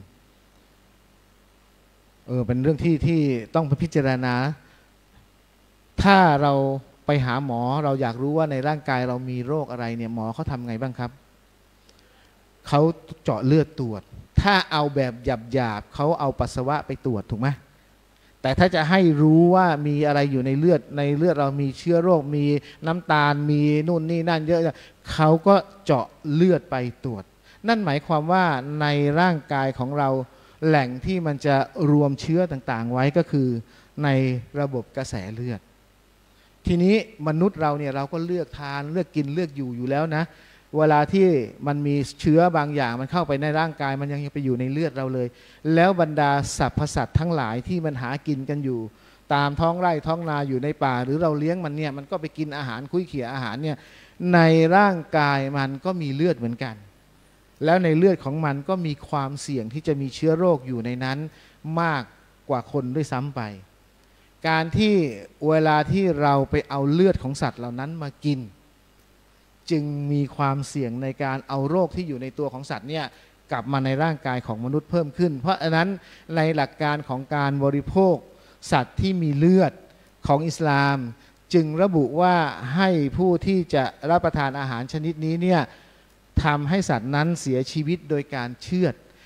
เออเป็นเรื่องที่ที่ต้องพิจารณาถ้าเราไปหาหมอเราอยากรู้ว่าในร่างกายเรามีโรคอะไรเนี่ยหมอเขาทำไงบ้างครับเขาเจาะเลือดตรวจถ้าเอาแบบหยาบๆเขาเอาปัสสาวะไปตรวจถูกไหมแต่ถ้าจะให้รู้ว่ามีอะไรอยู่ในเลือดในเลือดเรามีเชื้อโรคมีน้ำตาลมีนู่นนี่นั่นเยอะเขาก็เจาะเลือดไปตรวจนั่นหมายความว่าในร่างกายของเราแหล่งที่มันจะรวมเชื้อต่างๆไว้ก็คือในระบบกระแสเลือดทีนี้มนุษย์เราเนี่ยเราก็เลือกทานเลือกกินเลือกอยู่อยู่แล้วนะเวลาที่มันมีเชื้อบางอย่างมันเข้าไปในร่างกายมันยังไปอยู่ในเลือดเราเลยแล้วบรรดาสรรพสัตว์ทั้งหลายที่มันหากินกันอยู่ตามท้องไร่ท้องนาอยู่ในป่าหรือเราเลี้ยงมันเนี่ยมันก็ไปกินอาหารคุ้ยเขี่ยอาหารเนี่ยในร่างกายมันก็มีเลือดเหมือนกันแล้วในเลือดของมันก็มีความเสี่ยงที่จะมีเชื้อโรคอยู่ในนั้นมากกว่าคนด้วยซ้ำไปการที่เวลาที่เราไปเอาเลือดของสัตว์เหล่านั้นมากินจึงมีความเสี่ยงในการเอาโรคที่อยู่ในตัวของสัตว์เนี่ยกลับมาในร่างกายของมนุษย์เพิ่มขึ้นเพราะฉะนั้นในหลักการของการบริโภคสัตว์ที่มีเลือดของอิสลามจึงระบุว่าให้ผู้ที่จะรับประทานอาหารชนิดนี้เนี่ยทำให้สัตว์นั้นเสียชีวิตโดยการเชือด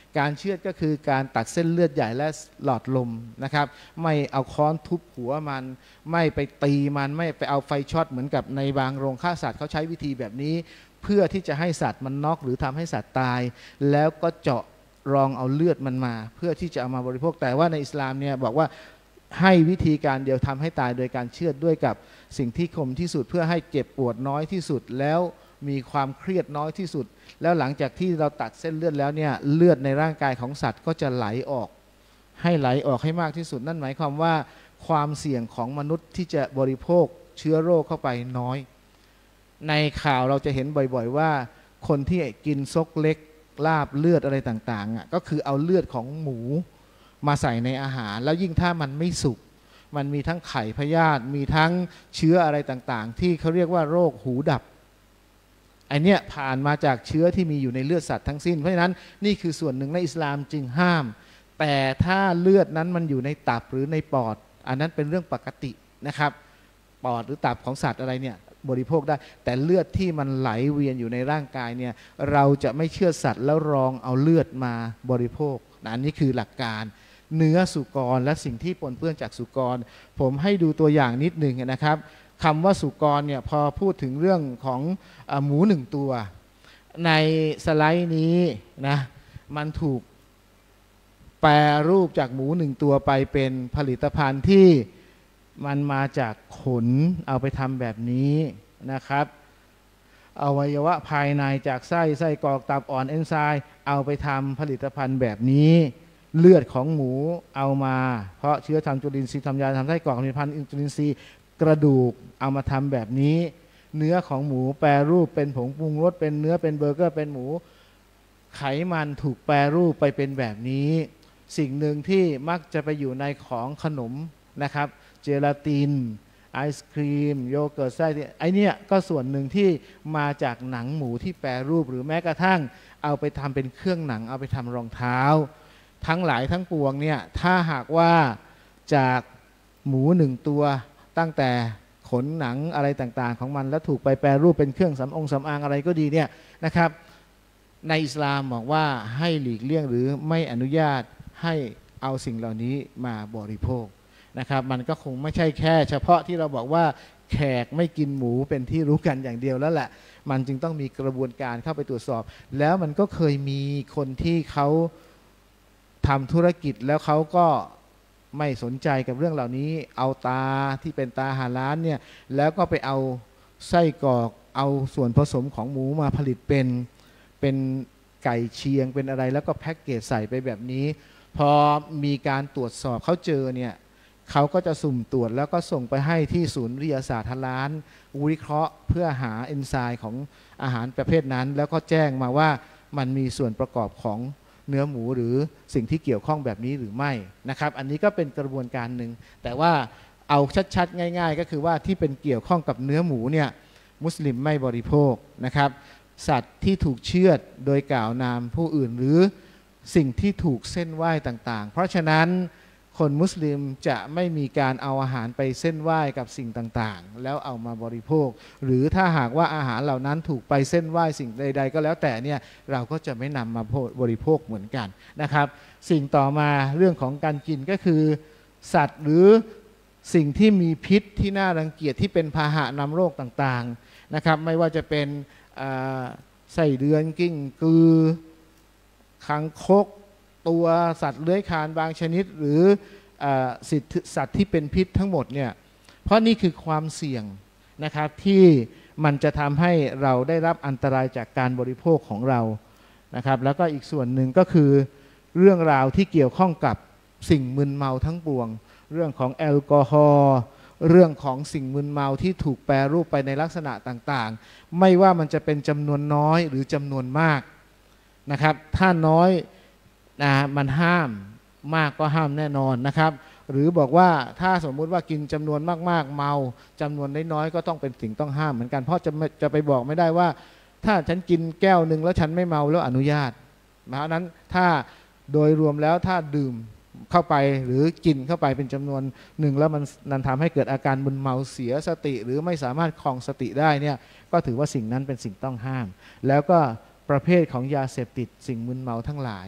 การเชือดก็คือการตัดเส้นเลือดใหญ่และหลอดลมนะครับไม่เอาค้อนทุบหัวมันไม่ไปตีมันไม่ไปเอาไฟช็อตเหมือนกับในบางโรงฆ่าสัตว์เขาใช้วิธีแบบนี้เพื่อที่จะให้สัตว์มันน็อกหรือทำให้สัตว์ตายแล้วก็เจาะรองเอาเลือดมันมาเพื่อที่จะเอามาบริโภคแต่ว่าในอิสลามเนี่ยบอกว่าให้วิธีการเดียวทำให้ตายโดยการเชือดด้วยกับสิ่งที่คมที่สุดเพื่อให้เจ็บปวดน้อยที่สุดแล้วมีความเครียดน้อยที่สุดแล้วหลังจากที่เราตัดเส้นเลือดแล้วเนี่ยเลือดในร่างกายของสัตว์ก็จะไหลออกให้ไหลออกให้มากที่สุดนั่นหมายความว่าความเสี่ยงของมนุษย์ที่จะบริโภคเชื้อโรคเข้าไปน้อยในข่าวเราจะเห็นบ่อยๆว่าคนที่กินซกเล็กลาบเลือดอะไรต่างๆก็คือเอาเลือดของหมูมาใส่ในอาหารแล้วยิ่งถ้ามันไม่สุกมันมีทั้งไข่พยาธิมีทั้งเชื้ออะไรต่างๆที่เขาเรียกว่าโรคหูดับไอเนี้ยผ่านมาจากเชื้อที่มีอยู่ในเลือดสัตว์ทั้งสิ้นเพราะฉะนั้นนี่คือส่วนหนึ่งในอิสลามจึงห้ามแต่ถ้าเลือดนั้นมันอยู่ในตับหรือในปอดอันนั้นเป็นเรื่องปกตินะครับปอดหรือตับของสัตว์อะไรเนี่ยบริโภคได้แต่เลือดที่มันไหลเวียนอยู่ในร่างกายเนี่ยเราจะไม่เชื่อสัตว์แล้วรองเอาเลือดมาบริโภคอันนี้คือหลักการเนื้อสุกรและสิ่งที่ปนเปื้อนจากสุกรผมให้ดูตัวอย่างนิดหนึ่งนะครับคำว่าสุกรเนี่ยพอพูดถึงเรื่องของหมูหนึ่งตัวในสไลด์นี้นะมันถูกแปรรูปจากหมูหนึ่งตัวไปเป็นผลิตภัณฑ์ที่มันมาจากขนเอาไปทำแบบนี้นะครับอวัยวะภายในจากไส้ไส้กรอกตับอ่อนเอนไซม์เอาไปทำผลิตภัณฑ์แบบนี้เลือดของหมูเอามาเพราะเชื้อทำจุลินทรีย์ทำยาทำไส้กรอกมีพันธุ์จุลินทรีย์กระดูกเอามาทำแบบนี้เนื้อของหมูแปรรูปเป็นผงปรุงรสเป็นเนื้อเป็นเบอร์เกอร์เป็นหมูไขมันถูกแปรรูปไปเป็นแบบนี้สิ่งหนึ่งที่มักจะไปอยู่ในของขนมนะครับเจลาตินไอศครีมโยเกิร์ตไส้ไอเนี้ยก็ส่วนหนึ่งที่มาจากหนังหมูที่แปรรูปหรือแม้กระทั่งเอาไปทำเป็นเครื่องหนังเอาไปทำรองเท้าทั้งหลายทั้งปวงเนี่ยถ้าหากว่าจากหมูหนึ่งตัวตั้งแต่ขนหนังอะไรต่างๆของมันแล้วถูกไปแปรรูปเป็นเครื่องสำอางสำอางอะไรก็ดีเนี่ยนะครับในอิสลามบอกว่าให้หลีกเลี่ยงหรือไม่อนุญาตให้เอาสิ่งเหล่านี้มาบริโภคนะครับมันก็คงไม่ใช่แค่เฉพาะที่เราบอกว่าแขกไม่กินหมูเป็นที่รู้กันอย่างเดียวแล้วแหละมันจึงต้องมีกระบวนการเข้าไปตรวจสอบแล้วมันก็เคยมีคนที่เขาทำธุรกิจแล้วเขาก็ไม่สนใจกับเรื่องเหล่านี้เอาตาที่เป็นตาฮาลาลเนี่ยแล้วก็ไปเอาไส้กรอกเอาส่วนผสมของหมูมาผลิตเป็นเป็นไก่เชียงเป็นอะไรแล้วก็แพ็กเกจใส่ไปแบบนี้พอมีการตรวจสอบเขาเจอเนี่ยเขาก็จะสุ่มตรวจแล้วก็ส่งไปให้ที่ศูนย์วิทยาศาสตร์ฮาลาลวิเคราะห์เพื่อหาเอนไซม์ของอาหารประเภทนั้นแล้วก็แจ้งมาว่ามันมีส่วนประกอบของเนื้อหมูหรือสิ่งที่เกี่ยวข้องแบบนี้หรือไม่นะครับอันนี้ก็เป็นกระบวนการหนึ่งแต่ว่าเอาชัดๆง่ายๆก็คือว่าที่เป็นเกี่ยวข้องกับเนื้อหมูเนี่ยมุสลิมไม่บริโภคนะครับสัตว์ที่ถูกเชือดโดยกล่าวนามผู้อื่นหรือสิ่งที่ถูกเส้นไหว้ต่างๆเพราะฉะนั้นคนมุสลิมจะไม่มีการเอาอาหารไปเส้นไหว้กับสิ่งต่างๆแล้วเอามาบริโภคหรือถ้าหากว่าอาหารเหล่านั้นถูกไปเส้นไหว้สิ่งใดๆก็แล้วแต่เนี่ยเราก็จะไม่นำมาบริโภคเหมือนกันนะครับสิ่งต่อมาเรื่องของการกินก็คือสัตว์หรือสิ่งที่มีพิษที่น่ารังเกียจที่เป็นพาหะนำโรคต่างๆนะครับไม่ว่าจะเป็นไส้เดือนกิ้งกือคังคกตัวสัตว์เลื้อยคลานบางชนิดหรือสัตว์ที่เป็นพิษทั้งหมดเนี่ยเพราะนี่คือความเสี่ยงนะครับที่มันจะทำให้เราได้รับอันตรายจากการบริโภคของเรานะครับแล้วก็อีกส่วนหนึ่งก็คือเรื่องราวที่เกี่ยวข้องกับสิ่งมึนเมาทั้งปวงเรื่องของแอลกอฮอล์เรื่องของสิ่งมึนเมาที่ถูกแปรรูปไปในลักษณะต่างๆไม่ว่ามันจะเป็นจำนวนน้อยหรือจำนวนมากนะครับถ้าน้อยนะมันห้ามมากก็ห้ามแน่นอนนะครับหรือบอกว่าถ้าสมมุติว่ากินจำนวนมากๆเมาจำนวนน้อยๆก็ต้องเป็นสิ่งต้องห้ามเหมือนกันเพราะจะจะไปบอกไม่ได้ว่าถ้าฉันกินแก้วหนึ่งแล้วฉันไม่เมาแล้วอนุญาตเพราะนั้นถ้าโดยรวมแล้วถ้าดื่มเข้าไปหรือกินเข้าไปเป็นจำนวนหนึ่งแล้วมันนั้นทำให้เกิดอาการมึนเมาเสียสติหรือไม่สามารถครองสติได้เนี่ยก็ถือว่าสิ่งนั้นเป็นสิ่งต้องห้ามแล้วก็ประเภทของยาเสพติดสิ่งมึนเมาทั้งหลาย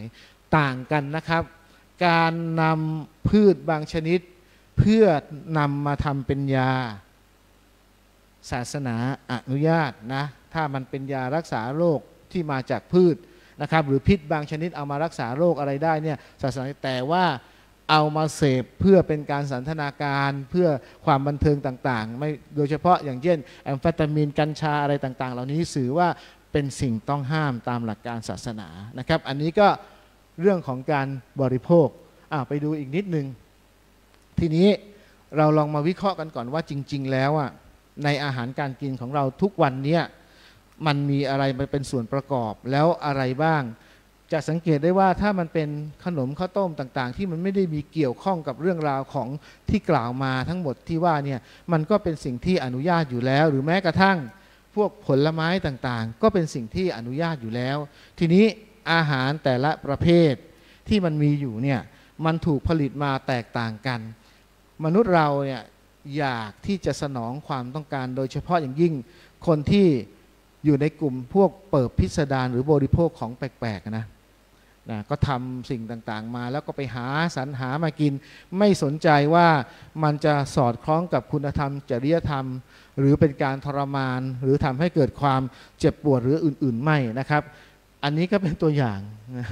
ต่างกันนะครับ การนำพืชบางชนิดเพื่อนำมาทำเป็นยาศาสนาอนุญาตนะถ้ามันเป็นยารักษาโรคที่มาจากพืชนะครับหรือพิษบางชนิดเอามารักษาโรคอะไรได้เนี่ยศาสนาแต่ว่าเอามาเสพเพื่อเป็นการสันทนาการเพื่อความบันเทิงต่างๆไม่โดยเฉพาะอย่างเช่นแอมเฟตามีนกัญชาอะไรต่างๆเหล่านี้ถือว่าเป็นสิ่งต้องห้ามตามหลักการศาสนานะครับอันนี้ก็เรื่องของการบริโภคอ่าไปดูอีกนิดนึงทีนี้เราลองมาวิเคราะห์กันก่อนว่าจริงๆแล้วอ่ะในอาหารการกินของเราทุกวันนี้มันมีอะไรมาเป็นส่วนประกอบแล้วอะไรบ้างจะสังเกตได้ว่าถ้ามันเป็นขนมข้าวต้มต่างๆที่มันไม่ได้มีเกี่ยวข้องกับเรื่องราวของที่กล่าวมาทั้งหมดที่ว่าเนี่ยมันก็เป็นสิ่งที่อนุญาตอยู่แล้วหรือแม้กระทั่งพวกผลไม้ต่างๆก็เป็นสิ่งที่อนุญาตอยู่แล้วทีนี้อาหารแต่ละประเภทที่มันมีอยู่เนี่ยมันถูกผลิตมาแตกต่างกันมนุษย์เราเนี่ยอยากที่จะสนองความต้องการโดยเฉพาะอย่างยิ่งคนที่อยู่ในกลุ่มพวกเปิดพิสดารหรือบริโภคของแปลกๆนะนะก็ทำสิ่งต่างๆมาแล้วก็ไปหาสรรหามากินไม่สนใจว่ามันจะสอดคล้องกับคุณธรรมจริยธรรมหรือเป็นการทรมานหรือทำให้เกิดความเจ็บปวดหรืออื่นๆไม่นะครับอันนี้ก็เป็นตัวอย่าง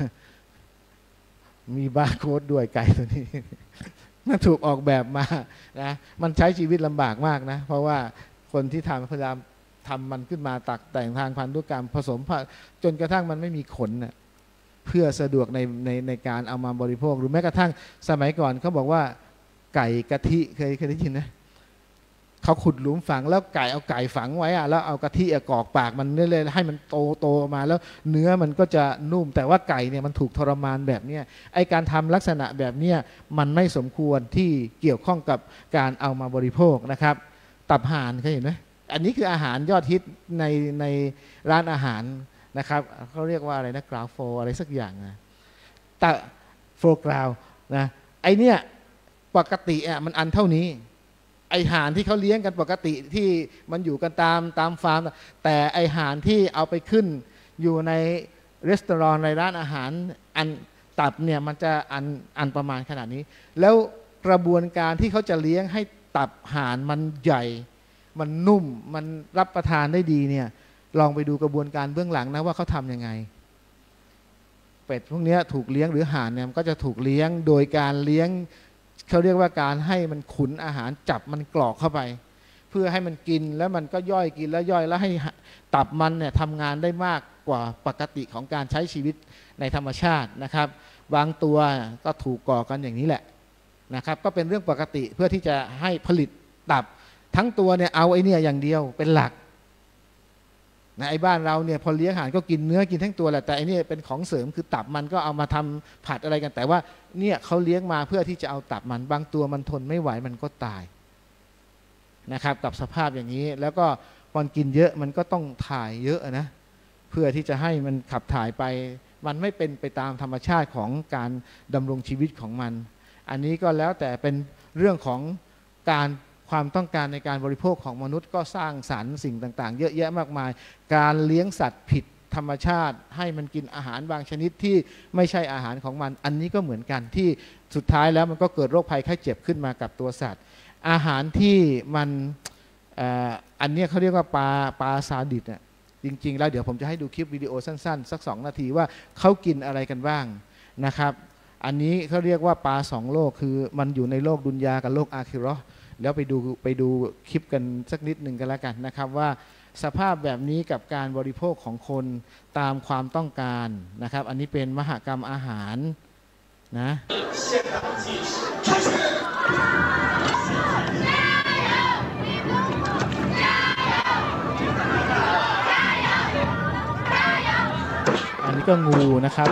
มีบาร์โค้ดด้วยไก่ตัวนี้มันถูกออกแบบมานะมันใช้ชีวิตลำบากมากนะเพราะว่าคนที่ทำพยายามทำมันขึ้นมาตักแต่งทางพันธุกรรมผสมจนกระทั่งมันไม่มีขนนะเพื่อสะดวกในในในการเอามาบริโภคหรือแม้กระทั่งสมัยก่อนเขาบอกว่าไก่กะทิเคยเคยได้ยินนะเขาขุดหลุมฝังแล้วไก่เอาไก่ฝังไว้อะแล้วเอากะทิกรอกปากมันเรื่อยๆให้มันโตโตมาแล้วเนื้อมันก็จะนุ่มแต่ว่าไก่เนี่ยมันถูกทรมานแบบนี้ไอการทำลักษณะแบบนี้มันไม่สมควรที่เกี่ยวข้องกับการเอามาบริโภคนะครับตับห่านเคยเห็นไหมอันนี้คืออาหารยอดฮิตในในร้านอาหารนะครับเขาเรียกว่าอะไรนะกราวโฟอะไรสักอย่างนะตะโฟกราวนะไอเนี่ยปกติอ่ะมันอันเท่านี้ไอห่านที่เขาเลี้ยงกันปกติที่มันอยู่กันตามตามฟาร์มแต่ไอห่านที่เอาไปขึ้นอยู่ในรีสอร์ทในร้านอาหารอันตับเนี่ยมันจะอันอันประมาณขนาดนี้แล้วกระบวนการที่เขาจะเลี้ยงให้ตับห่านมันใหญ่มันนุ่มมันรับประทานได้ดีเนี่ยลองไปดูกระบวนการเบื้องหลังนะว่าเขาทำยังไงเป็ดพวกนี้ถูกเลี้ยงหรือห่านเนี่ยมันก็จะถูกเลี้ยงโดยการเลี้ยงเขาเรียกว่าการให้มันขุนอาหารจับมันกรอกเข้าไปเพื่อให้มันกินแล้วมันก็ย่อยกินแล้วย่อยแล้วให้ตับมันเนี่ยทำงานได้มากกว่าปกติของการใช้ชีวิตในธรรมชาตินะครับบางตัวก็ถูกก่อกันอย่างนี้แหละนะครับก็เป็นเรื่องปกติเพื่อที่จะให้ผลิตตับทั้งตัวเนี่ยเอาไอ้เนี่ยอย่างเดียวเป็นหลักนะไอ้บ้านเราเนี่ยพอเลี้ยงอาหารก็กินเนื้อกินทั้งตัวแหละแต่ไอ้นี่เป็นของเสริมคือตับมันก็เอามาทำผัดอะไรกันแต่ว่าเนี่ยเขาเลี้ยงมาเพื่อที่จะเอาตับมันบางตัวมันทนไม่ไหวมันก็ตายนะครับกับสภาพอย่างนี้แล้วก็พอกินเยอะมันก็ต้องถ่ายเยอะนะเพื่อที่จะให้มันขับถ่ายไปมันไม่เป็นไปตามธรรมชาติของการดำรงชีวิตของมันอันนี้ก็แล้วแต่เป็นเรื่องของการความต้องการในการบริโภคของมนุษย์ก็สร้างสรรค์สิ่งต่างๆเยอะแยะมากมายการเลี้ยงสัตว์ผิดธรรมชาติให้มันกินอาหารบางชนิดที่ไม่ใช่อาหารของมันอันนี้ก็เหมือนกันที่สุดท้ายแล้วมันก็เกิดโรคภัยไข้เจ็บขึ้นมากับตัวสัตว์อาหารที่มันอันนี้เขาเรียกว่าปลาปลาซาดิสเนี่ยจริงๆแล้วเดี๋ยวผมจะให้ดูคลิปวิดีโอสั้นๆสักสองนาทีว่าเขากินอะไรกันบ้างนะครับอันนี้เขาเรียกว่าปลาสองโลกคือมันอยู่ในโลกดุนยากับโลกอาคิเราะห์แล้วไปดูไปดูคลิปกันสักนิดหนึ่งกันแล้วกันนะครับว่าสภาพแบบนี้กับการบริโภคของคนตามความต้องการนะครับอันนี้เป็นมหกรรมอาหารนะอันนี้ก็งูนะครับ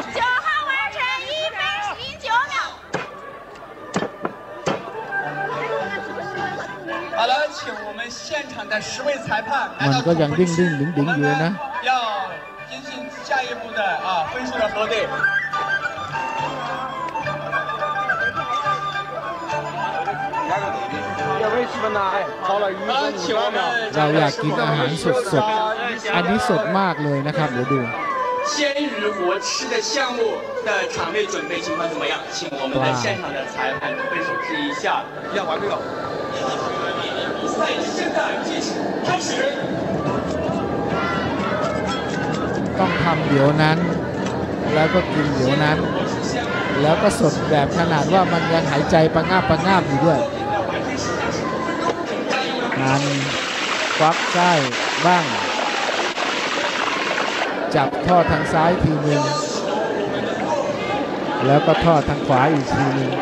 มันก็ยังดิ้งดิ้งดิ้งดิ้งอยู่นะเราอยากกินอาหารสดๆอันนี้สดมากเลยนะครับเดี๋ยวดู鲜鱼活吃的项目的场内准备情况怎么样？请我们的现场的裁判挥手示意一下。 要完毕了。 比赛现在计时开始。 ต้องทำเดี๋ยวนั้นแล้วก็กินเดี๋ยวนั้นแล้วก็สดแบบขนาดว่ามันยังหายใจประงาบประงาบอยู่ด้วยมันควักไส้บ้างจับทอดทางซ้ายทีหนึ่งแล้วก็ทอดทางขวาอีกทีหนึ่ง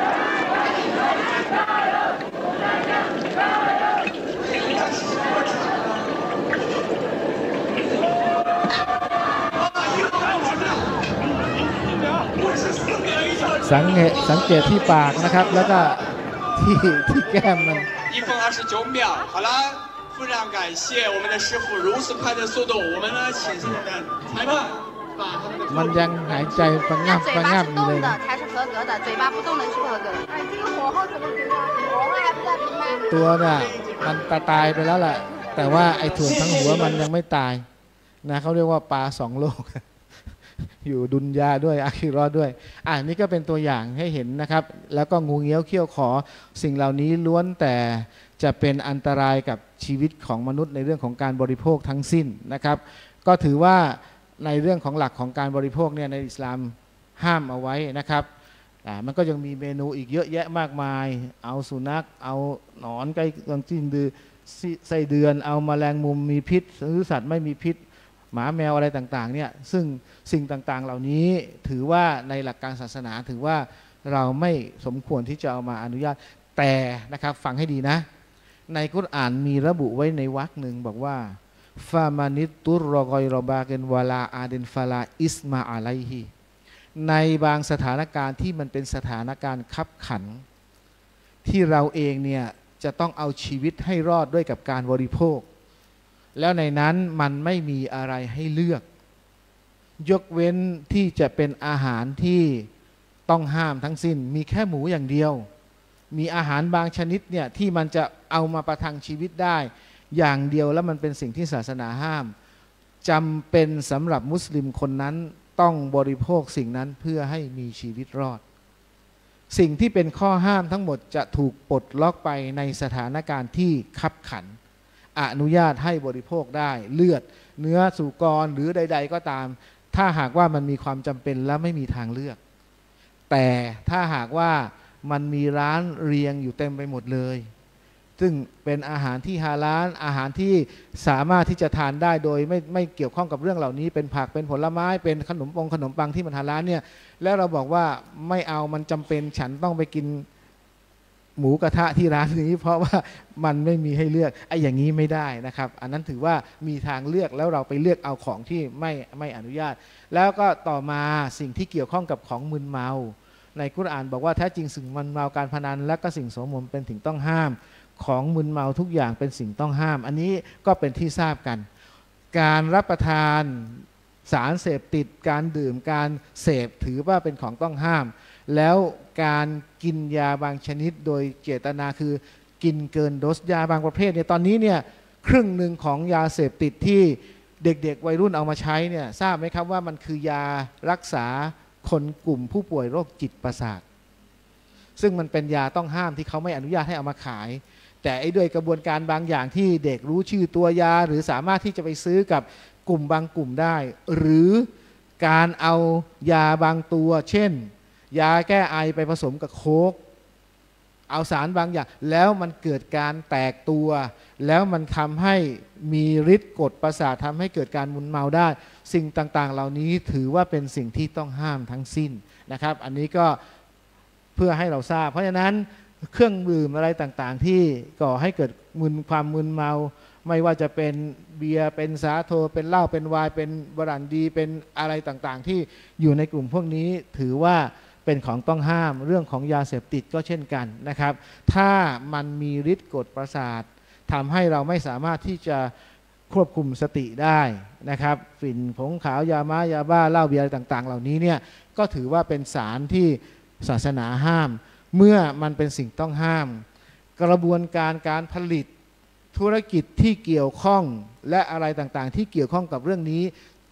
สังเกตสังเกตที่ปากนะครับแล้วก็ที่ที่แก้มมัน一分二十九秒，好了，非常感谢我们的师傅如此快的速度。我们呢，请现在的裁判把他们的มันยังหายใจประงับประงับอยู่เลย才是合格的，嘴巴不动的是不合格的。哎，这个火候怎么评啊？火候还不在评吗？ ตัวน่ะมันตายไปแล้วแหละแต่ว่าไอ้ถ่วงทั้งหัวมันยังไม่ตายนะเขาเรียกว่าปลาสองโลกอยู่ดุนยาด้วยอาคิรอด้วยอ่านี่ก็เป็นตัวอย่างให้เห็นนะครับแล้วก็งูเงี้ยวเขี้ยวขอสิ่งเหล่านี้ล้วนแต่จะเป็นอันตรายกับชีวิตของมนุษย์ในเรื่องของการบริโภคทั้งสิ้นนะครับก็ถือว่าในเรื่องของหลักของการบริโภคเนี่ยในอิสลามห้ามเอาไว้นะครับอ่ามันก็ยังมีเมนูอีกเยอะแยะมากมายเอาสุนัขเอาหนอนไก่กวางจิ้งดือไส้เดือนเอาแมลงมุมมีพิษหรือสัตว์ไม่มีพิษหมาแมวอะไรต่างๆเนี่ยซึ่งสิ่งต่างๆเหล่านี้ถือว่าในหลักการศาสนาถือว่าเราไม่สมควรที่จะเอามาอนุญาตแต่นะครับฟังให้ดีนะในกุรอานมีระบุไว้ในวรรคหนึ่งบอกว่าฟามานิตุรกอยรบาเกนวาลาอาเดนฟาลาอิสมาอะไลฮีในบางสถานการณ์ที่มันเป็นสถานการณ์คับขันที่เราเองเนี่ยจะต้องเอาชีวิตให้รอดด้วยกับการบริโภคแล้วในนั้นมันไม่มีอะไรให้เลือกยกเว้นที่จะเป็นอาหารที่ต้องห้ามทั้งสิ้นมีแค่หมูอย่างเดียวมีอาหารบางชนิดเนี่ยที่มันจะเอามาประทังชีวิตได้อย่างเดียวแล้วมันเป็นสิ่งที่ศาสนาห้ามจำเป็นสำหรับมุสลิมคนนั้นต้องบริโภคสิ่งนั้นเพื่อให้มีชีวิตรอดสิ่งที่เป็นข้อห้ามทั้งหมดจะถูกปลดล็อกไปในสถานการณ์ที่คับขันอนุญาตให้บริโภคได้เลือดเนื้อสุกรหรือใดๆก็ตามถ้าหากว่ามันมีความจำเป็นและไม่มีทางเลือกแต่ถ้าหากว่ามันมีร้านเรียงอยู่เต็มไปหมดเลยซึ่งเป็นอาหารที่ฮาลาลอาหารที่สามารถที่จะทานได้โดยไม่ไม่เกี่ยวข้องกับเรื่องเหล่านี้เป็นผักเป็นผลไม้เป็นขนมปงขนมปังที่มันฮาลาลเนี่ยแล้วเราบอกว่าไม่เอามันจำเป็นฉันต้องไปกินหมูกระทะที่ร้านนี้เพราะว่ามันไม่มีให้เลือกไอ้อย่างนี้ไม่ได้นะครับอันนั้นถือว่ามีทางเลือกแล้วเราไปเลือกเอาของที่ไม่ไม่อนุญาตแล้วก็ต่อมาสิ่งที่เกี่ยวข้องกับของมึนเมาในกุรอานบอกว่าแท้จริงสิ่งมึนเมาการพนันและก็สิ่งโสมมเป็นสิ่งต้องห้ามของมึนเมาทุกอย่างเป็นสิ่งต้องห้ามอันนี้ก็เป็นที่ทราบกันการรับประทานสารเสพติดการดื่มการเสพถือว่าเป็นของต้องห้ามแล้วการกินยาบางชนิดโดยเจตนาคือกินเกินโดสยาบางประเภทเนี่ยตอนนี้เนี่ยครึ่งหนึ่งของยาเสพติดที่เด็กๆวัยรุ่นเอามาใช้เนี่ยทราบไหมครับว่ามันคือยารักษาคนกลุ่มผู้ป่วยโรคจิตประสาทซึ่งมันเป็นยาต้องห้ามที่เขาไม่อนุญาตให้เอามาขายแต่ไอ้ด้วยกระบวนการบางอย่างที่เด็กรู้ชื่อตัวยาหรือสามารถที่จะไปซื้อกับกลุ่มบางกลุ่มได้หรือการเอายาบางตัวเช่นยาแก้ไอไปผสมกับโค้กเอาสารบางอย่างแล้วมันเกิดการแตกตัวแล้วมันทำให้มีฤทธิ์กดประสาททำให้เกิดการมึนเมาได้สิ่งต่างๆเหล่านี้ถือว่าเป็นสิ่งที่ต้องห้ามทั้งสิ้นนะครับอันนี้ก็เพื่อให้เราทราบเพราะฉะนั้นเครื่องดื่มอะไรต่างๆที่ก่อให้เกิดมึนความมึนเมาไม่ว่าจะเป็นเบียร์เป็นสาโทเป็นเหล้าเป็นไวน์เป็นบรันดีเป็นอะไรต่างๆที่อยู่ในกลุ่มพวกนี้ถือว่าเป็นของต้องห้ามเรื่องของยาเสพติดก็เช่นกันนะครับถ้ามันมีฤทธิ์กดประสาททำให้เราไม่สามารถที่จะควบคุมสติได้นะครับฝิ่นผงขาวยาม้ายาบ้าเหล้าเบียร์อะไรต่างๆเหล่านี้เนี่ยก็ถือว่าเป็นสารที่ศาสนาห้ามเมื่อมันเป็นสิ่งต้องห้ามกระบวนการการผลิตธุรกิจที่เกี่ยวข้องและอะไรต่างๆที่เกี่ยวข้องกับเรื่องนี้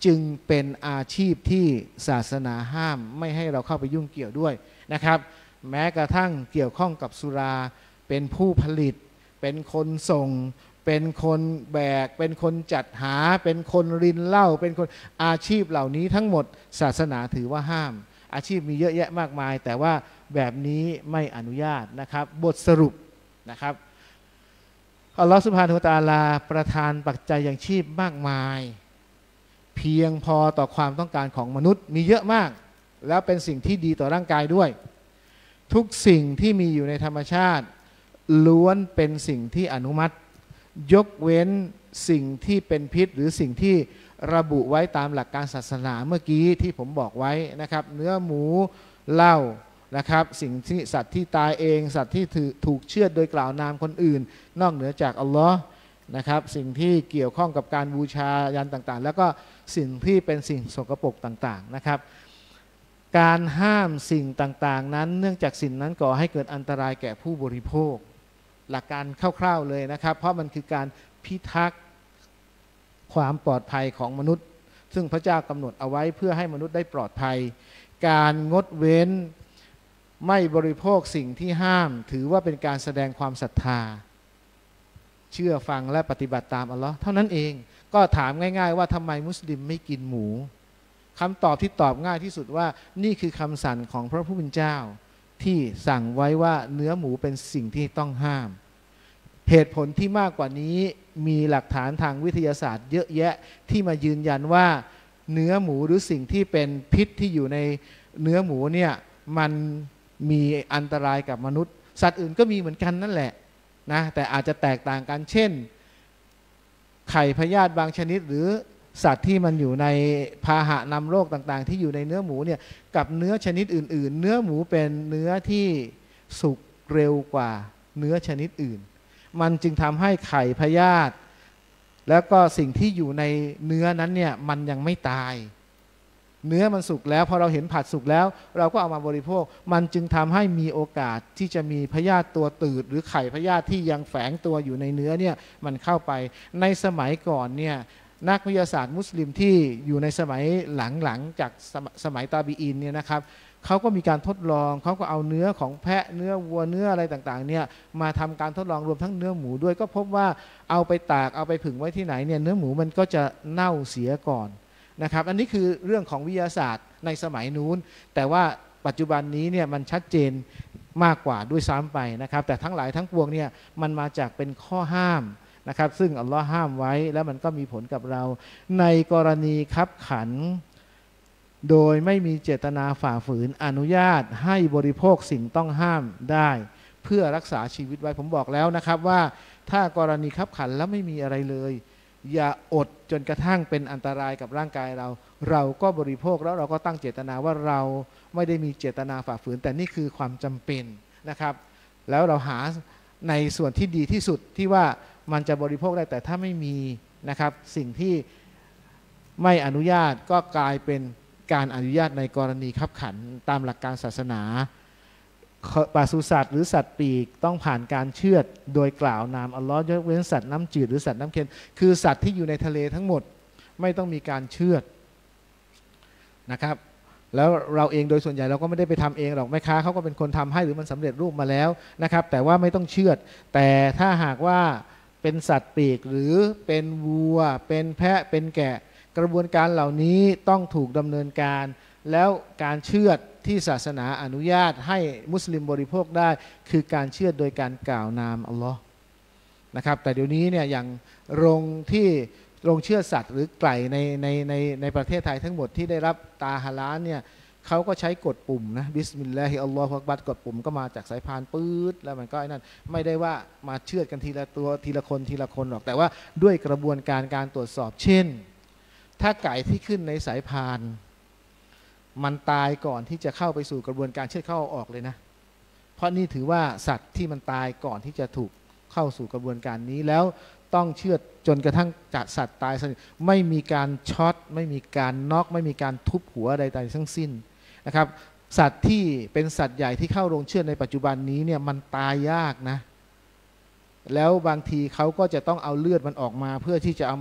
จึงเป็นอาชีพที่ศาสนาห้ามไม่ให้เราเข้าไปยุ่งเกี่ยวด้วยนะครับแม้กระทั่งเกี่ยวข้องกับสุราเป็นผู้ผลิตเป็นคนส่งเป็นคนแบกเป็นคนจัดหาเป็นคนรินเหล้าเป็นคนอาชีพเหล่านี้ทั้งหมดศาสนาถือว่าห้ามอาชีพมีเยอะแยะมากมายแต่ว่าแบบนี้ไม่อนุญาตนะครับบทสรุปนะครับอัลลอฮฺซุบฮานะฮูวะตะอาลาประทานปัจจัยยังชีพมากมายเพียงพอต่อความต้องการของมนุษย์มีเยอะมากแล้วเป็นสิ่งที่ดีต่อร่างกายด้วยทุกสิ่งที่มีอยู่ในธรรมชาติล้วนเป็นสิ่งที่อนุมัติยกเว้นสิ่งที่เป็นพิษหรือสิ่งที่ระบุไว้ตามหลักการศาสนาเมื่อกี้ที่ผมบอกไว้นะครับเนื้อหมูเหล้านะครับสิ่งที่สัตว์ที่ตายเองสัตว์ที่ถูกเชือดโดยกล่าวนามคนอื่นนอกเหนือจากอัลลอฮ์นะครับสิ่งที่เกี่ยวข้องกับการบูชายันต่างๆแล้วก็สิ่งที่เป็นสิ่งสกปรกต่างๆนะครับการห้ามสิ่งต่างๆนั้นเนื่องจากสิ่งนั้นก่อให้เกิดอันตรายแก่ผู้บริโภคหลักการคร่าวๆเลยนะครับเพราะมันคือการพิทักษ์ความปลอดภัยของมนุษย์ซึ่งพระเจ้ากำหนดเอาไว้เพื่อให้มนุษย์ได้ปลอดภัยการงดเว้นไม่บริโภคสิ่งที่ห้ามถือว่าเป็นการแสดงความศรัทธาเชื่อฟังและปฏิบัติตามอัลลอฮ์เท่านั้นเองก็ถามง่ายๆว่าทำไมมุสลิมไม่กินหมูคำตอบที่ตอบง่ายที่สุดว่านี่คือคำสั่งของพระผู้เป็นเจ้าที่สั่งไว้ว่าเนื้อหมูเป็นสิ่งที่ต้องห้ามเหตุผลที่มากกว่านี้มีหลักฐานทางวิทยาศาสตร์เยอะแยะที่มายืนยันว่าเนื้อหมูหรือสิ่งที่เป็นพิษที่อยู่ในเนื้อหมูเนี่ยมันมีอันตรายกับมนุษย์สัตว์อื่นก็มีเหมือนกันนั่นแหละนะแต่อาจจะแตกต่างกันเช่นไข่พยาธิบางชนิดหรือสัตว์ที่มันอยู่ในพาหะนำโรคต่างๆที่อยู่ในเนื้อหมูเนี่ยกับเนื้อชนิดอื่นๆเนื้อหมูเป็นเนื้อที่สุกเร็วกว่าเนื้อชนิดอื่นมันจึงทำให้ไข่พยาธิแล้วก็สิ่งที่อยู่ในเนื้อนั้นเนี่ยมันยังไม่ตายเนื้อมันสุกแล้วพอเราเห็นผัดสุกแล้วเราก็เอามาบริโภคมันจึงทำให้มีโอกาสที่จะมีพยาธิตัวตืดหรือไข่พยาธิที่ยังแฝงตัวอยู่ในเนื้อเนี่ยมันเข้าไปในสมัยก่อนเนี่ยนักวิทยาศาสตร์มุสลิมที่อยู่ในสมัยหลังๆจากสมสมัยตาบีอินเนี่ยนะครับเขาก็มีการทดลองเขาก็เอาเนื้อของแพะเนื้อวัวเนื้ออะไรต่างๆเนี่ยมาทำการทดลองรวมทั้งเนื้อหมูด้วยก็พบว่าเอาไปตากเอาไปผึ่งไว้ที่ไหนเนี่ยเนื้อหมูมันก็จะเน่าเสียก่อนนะครับอันนี้คือเรื่องของวิทยาศาสตร์ในสมัยนู้นแต่ว่าปัจจุบันนี้เนี่ยมันชัดเจนมากกว่าด้วยซ้ำไปนะครับแต่ทั้งหลายทั้งปวงเนี่ยมันมาจากเป็นข้อห้ามนะครับซึ่งอัลลอฮ์ห้ามไว้แล้วมันก็มีผลกับเราในกรณีคับขันโดยไม่มีเจตนาฝ่าฝืนอนุญาตให้บริโภคสิ่งต้องห้ามได้เพื่อรักษาชีวิตไว้ผมบอกแล้วนะครับว่าถ้ากรณีคับขันแล้วไม่มีอะไรเลยอย่าอดจนกระทั่งเป็นอันตรายกับร่างกายเราเราก็บริโภคแล้วเราก็ตั้งเจตนาว่าเราไม่ได้มีเจตนาฝ่าฝืนแต่นี่คือความจำเป็นนะครับแล้วเราหาในส่วนที่ดีที่สุดที่ว่ามันจะบริโภคได้แต่ถ้าไม่มีนะครับสิ่งที่ไม่อนุญาตก็กลายเป็นการอนุญาตในกรณีคับขันตามหลักการศาสนาปศุสัตว์หรือสัตว์ปีกต้องผ่านการเชือดโดยกล่าวนามอัลลอฮ์ยกเว้นสัตว์น้ำจืดหรือสัตว์น้ำเค็มคือสัตว์ที่อยู่ในทะเลทั้งหมดไม่ต้องมีการเชือดนะครับแล้วเราเองโดยส่วนใหญ่เราก็ไม่ได้ไปทำเองหรอกแม่ค้าเขาก็เป็นคนทำให้หรือมันสำเร็จรูปมาแล้วนะครับแต่ว่าไม่ต้องเชือดแต่ถ้าหากว่าเป็นสัตว์ปีกหรือเป็นวัวเป็นแพะเป็นแกะกระบวนการเหล่านี้ต้องถูกดำเนินการแล้วการเชือดที่ศาสนาอนุญาตให้มุสลิมบริโภคได้คือการเชือดโดยการกล่าวนามอัลลอฮ์นะครับแต่เดี๋ยวนี้เนี่ยอย่างโรงที่โรงเชือดสัตว์หรือไก่ในในในในประเทศไทยทั้งหมดที่ได้รับตาฮาลาลเนี่ยเขาก็ใช้กดปุ่มนะบิสมิลลาฮิอัลลอฮฺอักบัรกดปุ่มก็มาจากสายพานปื๊ดแล้วมันก็ไอ้นั่นไม่ได้ว่ามาเชือดกันทีละตัวทีละคนทีละคนหรอกแต่ว่าด้วยกระบวนการการตรวจสอบเช่นถ้าไก่ที่ขึ้นในสายพานมันตายก่อนที่จะเข้าไปสู่กระบวนการเชือดเข้าออกเลยนะเพราะนี่ถือว่าสัตว์ที่มันตายก่อนที่จะถูกเข้าสู่กระบวนการนี้แล้วต้องเชือดจนกระทั่งจัดสัตว์ตายไม่มีการช็อตไม่มีการน็อกไม่มีการทุบหัวใดๆทั้งสิ้นนะครับสัตว์ที่เป็นสัตว์ใหญ่ที่เข้าโรงเชือดในปัจจุบันนี้เนี่ยมันตายยากนะแล้วบางทีเขาก็จะต้องเอาเลือดมันออกมาเพื่อที่จะเอามา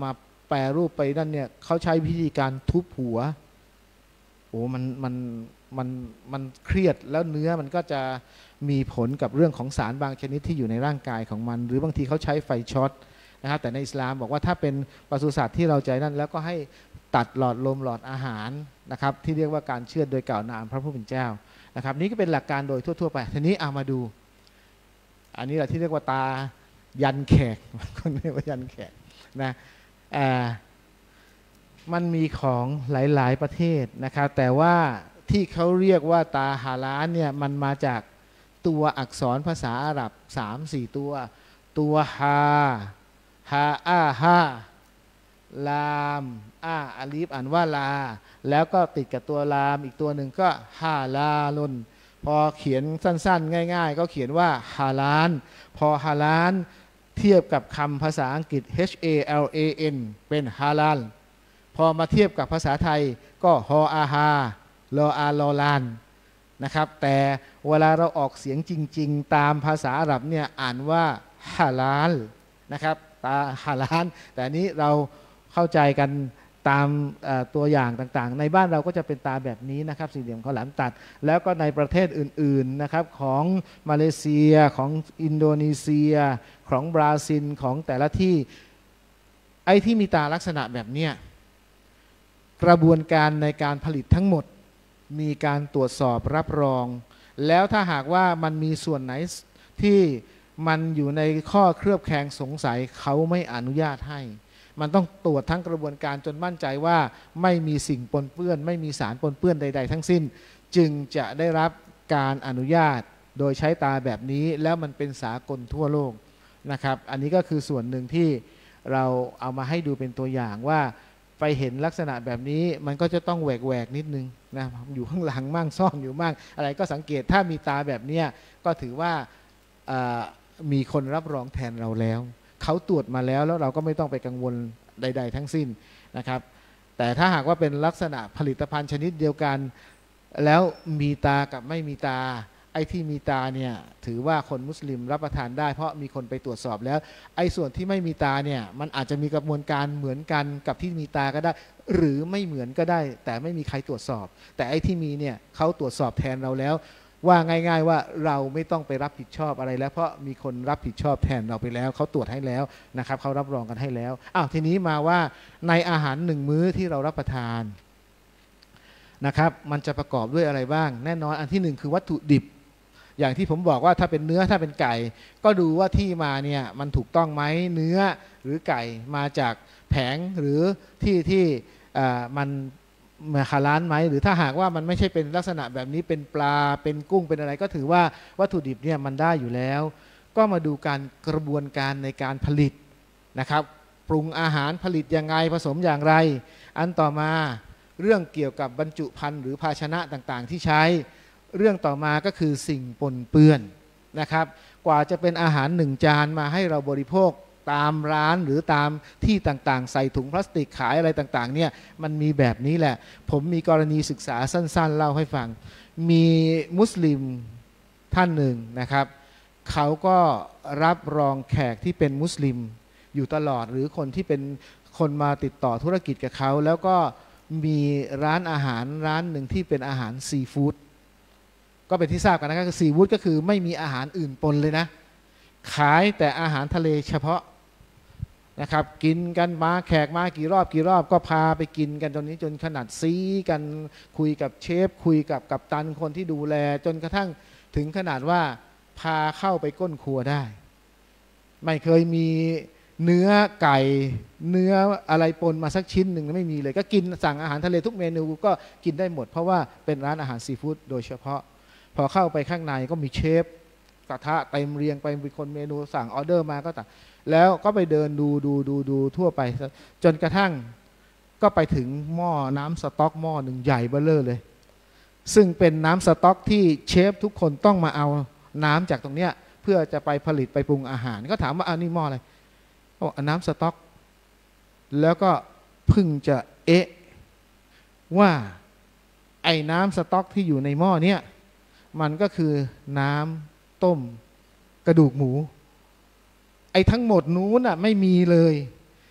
แปรรูปไปนั่นเนี่ยเขาใช้วิธีการทุบหัวโอ้มันมันมันมันเครียดแล้วเนื้อมันก็จะมีผลกับเรื่องของสารบางชนิดที่อยู่ในร่างกายของมันหรือบางทีเขาใช้ไฟช็อตนะครับแต่ในอิสลามบอกว่าถ้าเป็นปศุสัตว์ที่เราใจนั่นแล้วก็ให้ตัดหลอดลมหลอดอาหารนะครับที่เรียกว่าการเชือดโดยกล่าวนามพระผู้เป็นเจ้านะครับนี่ก็เป็นหลักการโดยทั่วๆไปทีนี้เอามาดูอันนี้แหละที่เรียกว่าตายันแขกคนเรียกว่ายันแขกนะอ่ามันมีของหลายๆประเทศนะครับแต่ว่าที่เขาเรียกว่าตาฮาลาลเนี่ยมันมาจากตัวอักษรภาษาอาหรับ สามสี่ ตัวตัวฮาฮาอาฮาลามอาอาลีฟอ่านว่าลาแล้วก็ติดกับตัวลามอีกตัวหนึ่งก็ฮาลาลุนพอเขียนสั้นๆง่ายๆก็เขียนว่าฮาลาลพอฮาลาลเทียบกับคำภาษาอังกฤษ H A L A N เป็นฮาลาลพอมาเทียบกับภาษาไทยก็ฮออาฮาลออาลอลานนะครับแต่เวลาเราออกเสียงจริงๆตามภาษาอาหรับเนี่ยอ่านว่าฮาลาลนะครับตาฮาลาลแต่นี้เราเข้าใจกันตามตัวอย่างต่างๆในบ้านเราก็จะเป็นตาแบบนี้นะครับสี่เหลี่ยมข้าวหลามตัดแล้วก็ในประเทศอื่นๆนะครับของมาเลเซียของอินโดนีเซียของบราซิลของแต่ละที่ไอ้ที่มีตาลักษณะแบบเนี้ยกระบวนการในการผลิตทั้งหมดมีการตรวจสอบรับรองแล้วถ้าหากว่ามันมีส่วนไหนที่มันอยู่ในข้อเคลือบแคลงสงสัยเขาไม่อนุญาตให้มันต้องตรวจทั้งกระบวนการจนมั่นใจว่าไม่มีสิ่งปนเปื้อนไม่มีสารปนเปื้อนใดๆทั้งสิ้นจึงจะได้รับการอนุญาตโดยใช้ตาแบบนี้แล้วมันเป็นสากลทั่วโลกนะครับอันนี้ก็คือส่วนหนึ่งที่เราเอามาให้ดูเป็นตัวอย่างว่าไปเห็นลักษณะแบบนี้มันก็จะต้องแหวกๆนิดนึงนะอยู่ข้างหลังมั่งซ่อนอยู่มั่งอะไรก็สังเกตถ้ามีตาแบบนี้ก็ถือว่ามีคนรับรองแทนเราแล้วเขาตรวจมาแล้วแล้วเราก็ไม่ต้องไปกังวลใดๆทั้งสิ้นนะครับแต่ถ้าหากว่าเป็นลักษณะผลิตภัณฑ์ชนิดเดียวกันแล้วมีตากับไม่มีตาไอ้ที่มีตาเนี่ยถือว่าคนมุสลิมรับประทานได้เพราะมีคนไปตรวจสอบแล้วไอ้ส่วนที่ไม่มีตาเนี่ยมันอาจจะมีกระบวนการเหมือนกันกับที่มีตาก็ได้หรือไม่เหมือนก็ได้แต่ไม่มีใครตรวจสอบแต่ไอ้ที่มีเนี่ยเขาตรวจสอบแทนเราแล้วว่าง่ายๆว่าเราไม่ต้องไปรับผิดชอบอะไรแล้วเพราะมีคนรับผิดชอบแทนเราไปแล้วเขาตรวจให้แล้วนะครับเขารับรองกันให้แล้วอ้าวทีนี้มาว่าในอาหารหนึ่งมื้อที่เรารับประทานนะครับมันจะประกอบด้วยอะไรบ้างแน่นอนอันที่หนึ่งคือวัตถุดิบอย่างที่ผมบอกว่าถ้าเป็นเนื้อถ้าเป็นไก่ก็ดูว่าที่มาเนี่ยมันถูกต้องไหมเนื้อหรือไก่มาจากแผงหรือที่ที่มันมาฮาลาลไหมหรือถ้าหากว่ามันไม่ใช่เป็นลักษณะแบบนี้เป็นปลาเป็นกุ้งเป็นอะไรก็ถือว่าวัตถุดิบเนี่ยมันได้อยู่แล้วก็มาดูการกระบวนการในการผลิตนะครับปรุงอาหารผลิตยังไงผสมอย่างไรอันต่อมาเรื่องเกี่ยวกับบรรจุภัณฑ์หรือภาชนะต่างๆที่ใช้เรื่องต่อมาก็คือสิ่งปนเปื้อนนะครับกว่าจะเป็นอาหารหนึ่งจานมาให้เราบริโภคตามร้านหรือตามที่ต่างๆใส่ถุงพลาสติกขายอะไรต่างๆเนี่ยมันมีแบบนี้แหละผมมีกรณีศึกษาสั้นๆเล่าให้ฟังมีมุสลิมท่านหนึ่งนะครับเขาก็รับรองแขกที่เป็นมุสลิมอยู่ตลอดหรือคนที่เป็นคนมาติดต่อธุรกิจกับเขาแล้วก็มีร้านอาหารร้านหนึ่งที่เป็นอาหารซีฟู้ดก็เป็นที่ทราบกันนะครับคือซีฟู้ดก็คือไม่มีอาหารอื่นปนเลยนะขายแต่อาหารทะเลเฉพาะนะครับกินกันมาแขกมากี่รอบกี่รอบก็พาไปกินกันจนนี้จนขนาดซีกันคุยกับเชฟคุยกับกัปตันคนที่ดูแลจนกระทั่งถึงขนาดว่าพาเข้าไปก้นครัวได้ไม่เคยมีเนื้อไก่เนื้ออะไรปนมาสักชิ้นหนึ่งไม่มีเลยก็กินสั่งอาหารทะเลทุกเมนูก็กินได้หมดเพราะว่าเป็นร้านอาหารซีฟู้ดโดยเฉพาะพอเข้าไปข้างในก็มีเชฟกระทะเต็มเรียงไปมีคนเมนูสั่งออเดอร์มาก็ต่างแล้วก็ไปเดินดูดูดูดูทั่วไปจนกระทั่งก็ไปถึงหม้อน้ำสต๊อกหม้อหนึ่งใหญ่เบ้อเร่อเลยซึ่งเป็นน้ำสต๊อกที่เชฟทุกคนต้องมาเอาน้ำจากตรงเนี้ยเพื่อจะไปผลิตไปปรุงอาหารก็ถามว่าอันนี้หม้ออะไรโอ้น้ำสต๊อกแล้วก็เพิ่งจะเอ๊ะว่าไอ้น้ำสต๊อกที่อยู่ในหม้อเนี้ยมันก็คือน้ำต้มกระดูกหมูไอ้ทั้งหมดนู้นอ่ะไม่มีเลย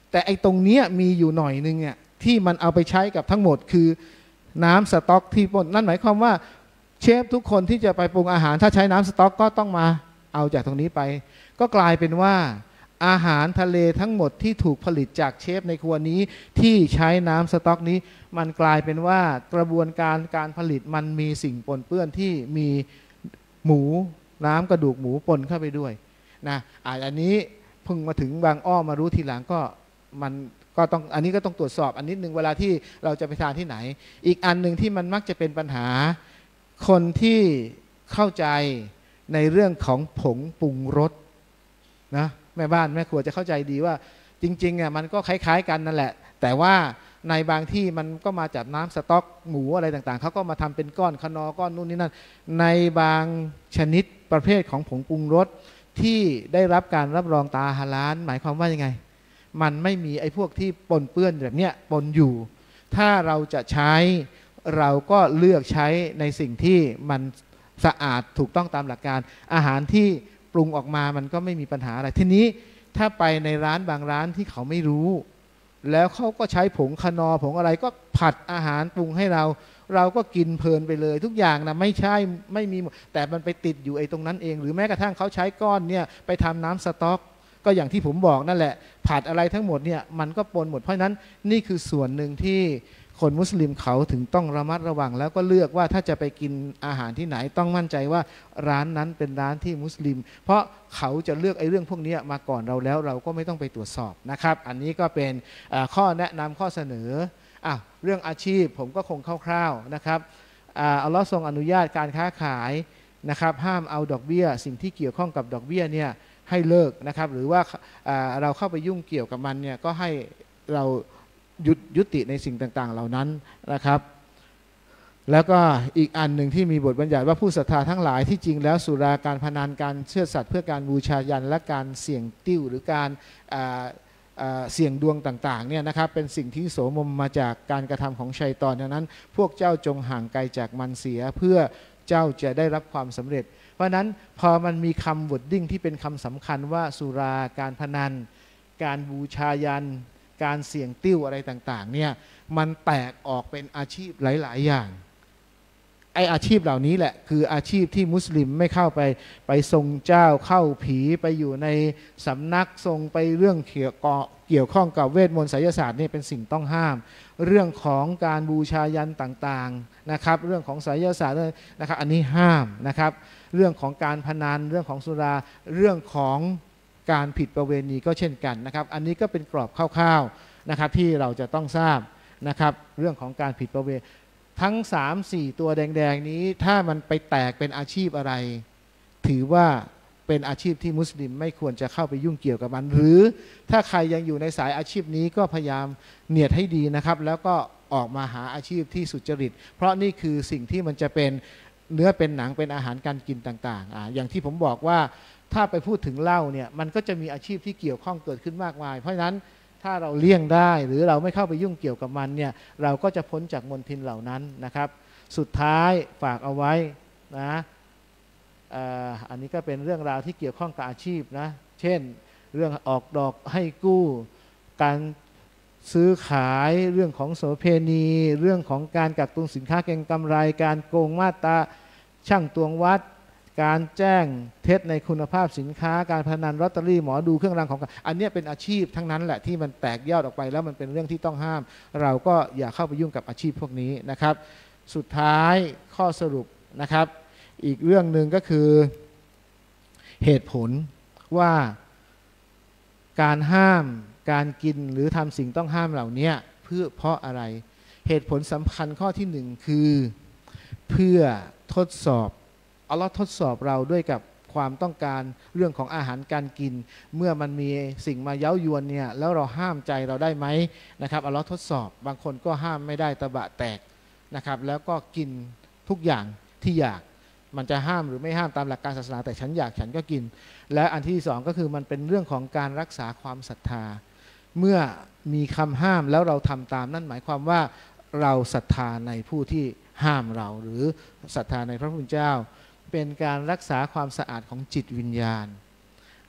แต่ไอ้ตรงเนี้ยมีอยู่หน่อยนึงเนี่ยที่มันเอาไปใช้กับทั้งหมดคือน้ำสต๊อกที่ป่นนั่นหมายความว่าเชฟทุกคนที่จะไปปรุงอาหารถ้าใช้น้ำสต๊อกก็ต้องมาเอาจากตรงนี้ไปก็กลายเป็นว่าอาหารทะเลทั้งหมดที่ถูกผลิตจากเชฟในครัวนี้ที่ใช้น้ำสต๊อกนี้มันกลายเป็นว่ากระบวนการการผลิตมันมีสิ่งปนเปื้อนที่มีหมูน้ำกระดูกหมูปนเข้าไปด้วยนะอันนี้เพิ่งมาถึงบางอ้อมารู้ทีหลังก็มันก็ต้องอันนี้ก็ต้องตรวจสอบอันนิดนึงเวลาที่เราจะไปทานที่ไหนอีกอันหนึ่งที่มันมักจะเป็นปัญหาคนที่เข้าใจในเรื่องของผงปรุงรสนะแม่บ้านแม่ครัวจะเข้าใจดีว่าจริงๆอ่ะมันก็คล้ายๆกันนั่นแหละแต่ว่าในบางที่มันก็มาจากน้ำสต๊อกหมูอะไรต่างๆเขาก็มาทำเป็นก้อนคนอก้อนนู่นนี่นั่นในบางชนิดประเภทของผงปรุงรสที่ได้รับการรับรองตาฮาลาลหมายความว่ายังไงมันไม่มีไอ้พวกที่ปนเปื้อนแบบเนี้ยปนอยู่ถ้าเราจะใช้เราก็เลือกใช้ในสิ่งที่มันสะอาดถูกต้องตามหลักการอาหารที่ปรุงออกมามันก็ไม่มีปัญหาอะไรทีนี้ถ้าไปในร้านบางร้านที่เขาไม่รู้แล้วเขาก็ใช้ผงคนอผงอะไรก็ผัดอาหารปรุงให้เราเราก็กินเพลินไปเลยทุกอย่างนะไม่ใช่ไม่มีแต่มันไปติดอยู่ไอ้ตรงนั้นเองหรือแม้กระทั่งเขาใช้ก้อนเนี่ยไปทำน้ำสต๊อกก็อย่างที่ผมบอกนั่นแหละผัดอะไรทั้งหมดเนี่ยมันก็ปนหมดเพราะนั้นนี่คือส่วนหนึ่งที่คนมุสลิมเขาถึงต้องระมัดระวังแล้วก็เลือกว่าถ้าจะไปกินอาหารที่ไหนต้องมั่นใจว่าร้านนั้นเป็นร้านที่มุสลิมเพราะเขาจะเลือกไอ้เรื่องพวกนี้มาก่อนเราแล้วเราก็ไม่ต้องไปตรวจสอบนะครับอันนี้ก็เป็นข้อแนะนำข้อเสนออ่ะเรื่องอาชีพผมก็คงคร่าวๆนะครับอัลลอฮ์ทรงอนุญาตการค้าขายนะครับห้ามเอาดอกเบี้ยสิ่งที่เกี่ยวข้องกับดอกเบี้ยเนี่ยให้เลิกนะครับหรือว่าเราเข้าไปยุ่งเกี่ยวกับมันเนี่ยก็ให้เรายุยุติในสิ่งต่างๆเหล่านั้นนะครับแล้วก็อีกอันหนึ่งที่มีบทบัญญัติว่าผู้ศรัทธาทั้งหลายที่จริงแล้วสุราการพนันการเชื่อสัตว์เพื่อการบูชายันและการเสี่ยงติ้วหรือการเสี่ยงดวงต่างๆเนี่ยนะครับเป็นสิ่งที่โสมมมาจากการกระทำของชัยฏอนดังนั้นพวกเจ้าจงห่างไกลจากมันเสียเพื่อเจ้าจะได้รับความสำเร็จเพราะนั้นพอมันมีคำวอร์ดดิ้งที่เป็นคำสำคัญว่าสุราการพนันการบูชายันการเสี่ยงติ้วอะไรต่างๆเนี่ยมันแตกออกเป็นอาชีพหลายๆอย่างไออาชีพเหล่านี้แหละคืออาชีพที่มุสลิมไม่เข้าไปไปทรงเจ้าเข้าผีไปอยู่ในสำนักทรงไปเรื่องเกี่ยวเกี่ยวข้องกับเวทมนต์ไสยศาสตร์นี่เป็นสิ่งต้องห้ามเรื่องของการบูชายันต่างๆนะครับเรื่องของไสยศาสตร์นะครับอันนี้ห้ามนะครับเรื่องของการพนันเรื่องของสุราเรื่องของการผิดประเวณีก็เช่นกันนะครับอันนี้ก็เป็นกรอบคร่าวๆนะครับที่เราจะต้องทราบนะครับเรื่องของการผิดประเวณีทั้ง สามสี่ ตัวแดงๆนี้ถ้ามันไปแตกเป็นอาชีพอะไรถือว่าเป็นอาชีพที่มุสลิมไม่ควรจะเข้าไปยุ่งเกี่ยวกับมันหรือถ้าใครยังอยู่ในสายอาชีพนี้ก็พยายามเนียดให้ดีนะครับแล้วก็ออกมาหาอาชีพที่สุจริตเพราะนี่คือสิ่งที่มันจะเป็นเนื้อเป็นหนังเป็นอาหารการกินต่างๆ อ, อย่างที่ผมบอกว่าถ้าไปพูดถึงเหล้าเนี่ยมันก็จะมีอาชีพที่เกี่ยวข้องเกิดขึ้นมากมายเพราะฉะนั้นถ้าเราเลี่ยงได้หรือเราไม่เข้าไปยุ่งเกี่ยวกับมันเนี่ยเราก็จะพ้นจากมลทินเหล่านั้นนะครับสุดท้ายฝากเอาไว้นะอันนี้ก็เป็นเรื่องราวที่เกี่ยวข้องกับอาชีพนะเช่นเรื่องออกดอกให้กู้การซื้อขายเรื่องของโสเภณีเรื่องของการกักตุนสินค้าเก็งกำไรการโกงมาตราช่างตวงวัดการแจ้งเท็จในคุณภาพสินค้าการพนันลอตเตอรี่หมอดูเครื่องรางของอันนี้เป็นอาชีพทั้งนั้นแหละที่มันแตกยอดออกไปแล้วมันเป็นเรื่องที่ต้องห้ามเราก็อย่าเข้าไปยุ่งกับอาชีพพวกนี้นะครับสุดท้ายข้อสรุปนะครับอีกเรื่องหนึ่งก็คือเหตุผลว่าการห้ามการกินหรือทำสิ่งต้องห้ามเหล่านี้เพื่อเพราะอะไรเหตุผลสำคัญข้อที่หนึ่งคือเพื่อทดสอบอัลลอฮ์ทดสอบเราด้วยกับความต้องการเรื่องของอาหารการกินเมื่อมันมีสิ่งมาเย้ายวนเนี่ยแล้วเราห้ามใจเราได้ไหมนะครับอัลลอฮ์ทดสอบบางคนก็ห้ามไม่ได้ตะบะแตกนะครับแล้วก็กินทุกอย่างที่อยากมันจะห้ามหรือไม่ห้ามตามหลักการศาสนาแต่ฉันอยากฉันก็กินและอันที่สองก็คือมันเป็นเรื่องของการรักษาความศรัทธาเมื่อมีคำห้ามแล้วเราทำตามนั่นหมายความว่าเราศรัทธาในผู้ที่ห้ามเราหรือศรัทธาในพระผู้เป็นเจ้าเป็นการรักษาความสะอาดของจิตวิญญาณ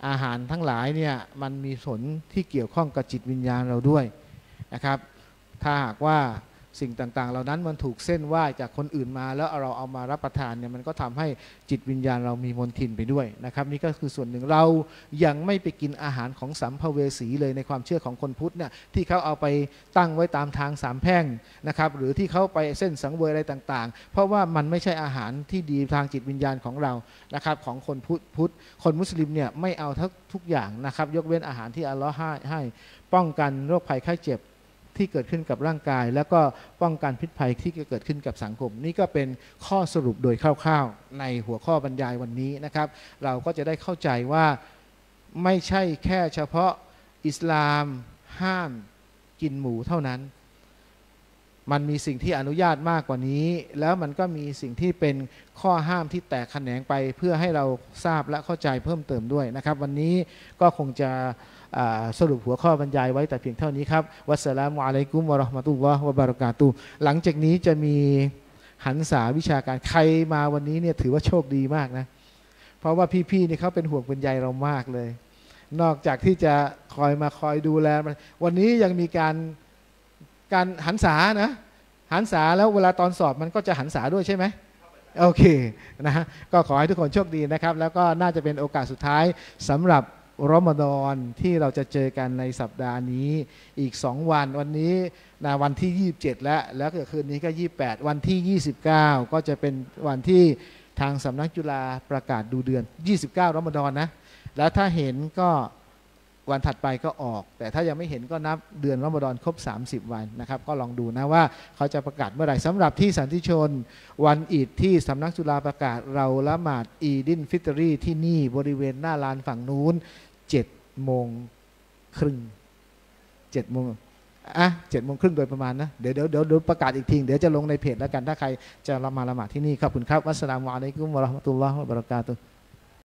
อาหารทั้งหลายเนี่ยมันมีผลที่เกี่ยวข้องกับจิตวิญญาณเราด้วยนะครับถ้าหากว่าสิ่งต่างๆเหล่านั้นมันถูกเส้นไหว้จากคนอื่นมาแล้วเราเอามารับประทานเนี่ยมันก็ทำให้จิตวิญญาณเรามีมลทินไปด้วยนะครับนี่ก็คือส่วนหนึ่งเรายังไม่ไปกินอาหารของสัมภเวสีเลยในความเชื่อของคนพุทธเนี่ยที่เขาเอาไปตั้งไว้ตามทางสามแพร่งนะครับหรือที่เขาไปเส้นสังเวยอะไรต่างๆเพราะว่ามันไม่ใช่อาหารที่ดีทางจิตวิญญาณของเรานะครับของคนพุทธพุทธคนมุสลิมเนี่ยไม่เอาทุกทุกอย่างนะครับยกเว้นอาหารที่อัลลอฮ์ให้ให้ป้องกันโรคภัยไข้เจ็บที่เกิดขึ้นกับร่างกายแล้วก็ป้องกันพิษภัยที่เกิดขึ้นกับสังคมนี่ก็เป็นข้อสรุปโดยคร่าวๆในหัวข้อบรรยายวันนี้นะครับเราก็จะได้เข้าใจว่าไม่ใช่แค่เฉพาะอิสลามห้ามกินหมูเท่านั้นมันมีสิ่งที่อนุญาตมากกว่านี้แล้วมันก็มีสิ่งที่เป็นข้อห้ามที่แตกแขนงไปเพื่อให้เราทราบและเข้าใจเพิ่มเติมด้วยนะครับวันนี้ก็คงจะสรุปหัวข้อบรรยายไว้แต่เพียงเท่านี้ครับวัสสลามุอะลัยกุมวะเราะห์มะตุลลอฮ์วะบะเราะกาตุฮ์หลังจากนี้จะมีหันษาวิชาการใครมาวันนี้เนี่ยถือว่าโชคดีมากนะเพราะว่าพี่ๆนี่เขาเป็นห่วงเป็นใยเรามากเลยนอกจากที่จะคอยมาคอยดูแลวันนี้ยังมีการการหันษานะหันษาแล้วเวลาตอนสอบมันก็จะหันษาด้วยใช่ไหมโอเคนะฮะก็ขอให้ทุกคนโชคดีนะครับแล้วก็น่าจะเป็นโอกาสสุดท้ายสำหรับรอมฎอนที่เราจะเจอกันในสัปดาห์นี้อีกสองวันวันนี้นะวันที่ยี่สิบเจ็ดแล้วแล้วคืนนี้ก็ยี่สิบแปดวันที่ยี่สิบเก้าก็จะเป็นวันที่ทางสำนักจุฬาประกาศดูเดือนยี่สิบเก้ารอมฎอนนะแล้วถ้าเห็นก็วันถัดไปก็ออกแต่ถ้ายังไม่เห็นก็นับเดือนรอมฎอนครบสามสิบวันนะครับก็ลองดูนะว่าเขาจะประกาศเมื่อไหร่สำหรับที่สันติชนวันอีดที่สำนักจุฬาประกาศเราละหมาดอีดินฟิตรีที่นี่บริเวณหน้าลานฝั่งนู้นเจ็ดโมงครึ่งเจ็ดโมงอ่ะเจ็ดโมงครึ่งโดยประมาณนะเดี๋ยวเดี๋ยวเดี๋ยวประกาศอีกทีเดี๋ยวจะลงในเพจแล้วกันถ้าใครจะละมาละหมาดที่นี่ขอบคุณครับวัสสลามุอะลัยกุมวะเราะห์มะตุลลอฮ์วะบะเราะกาตุฮ์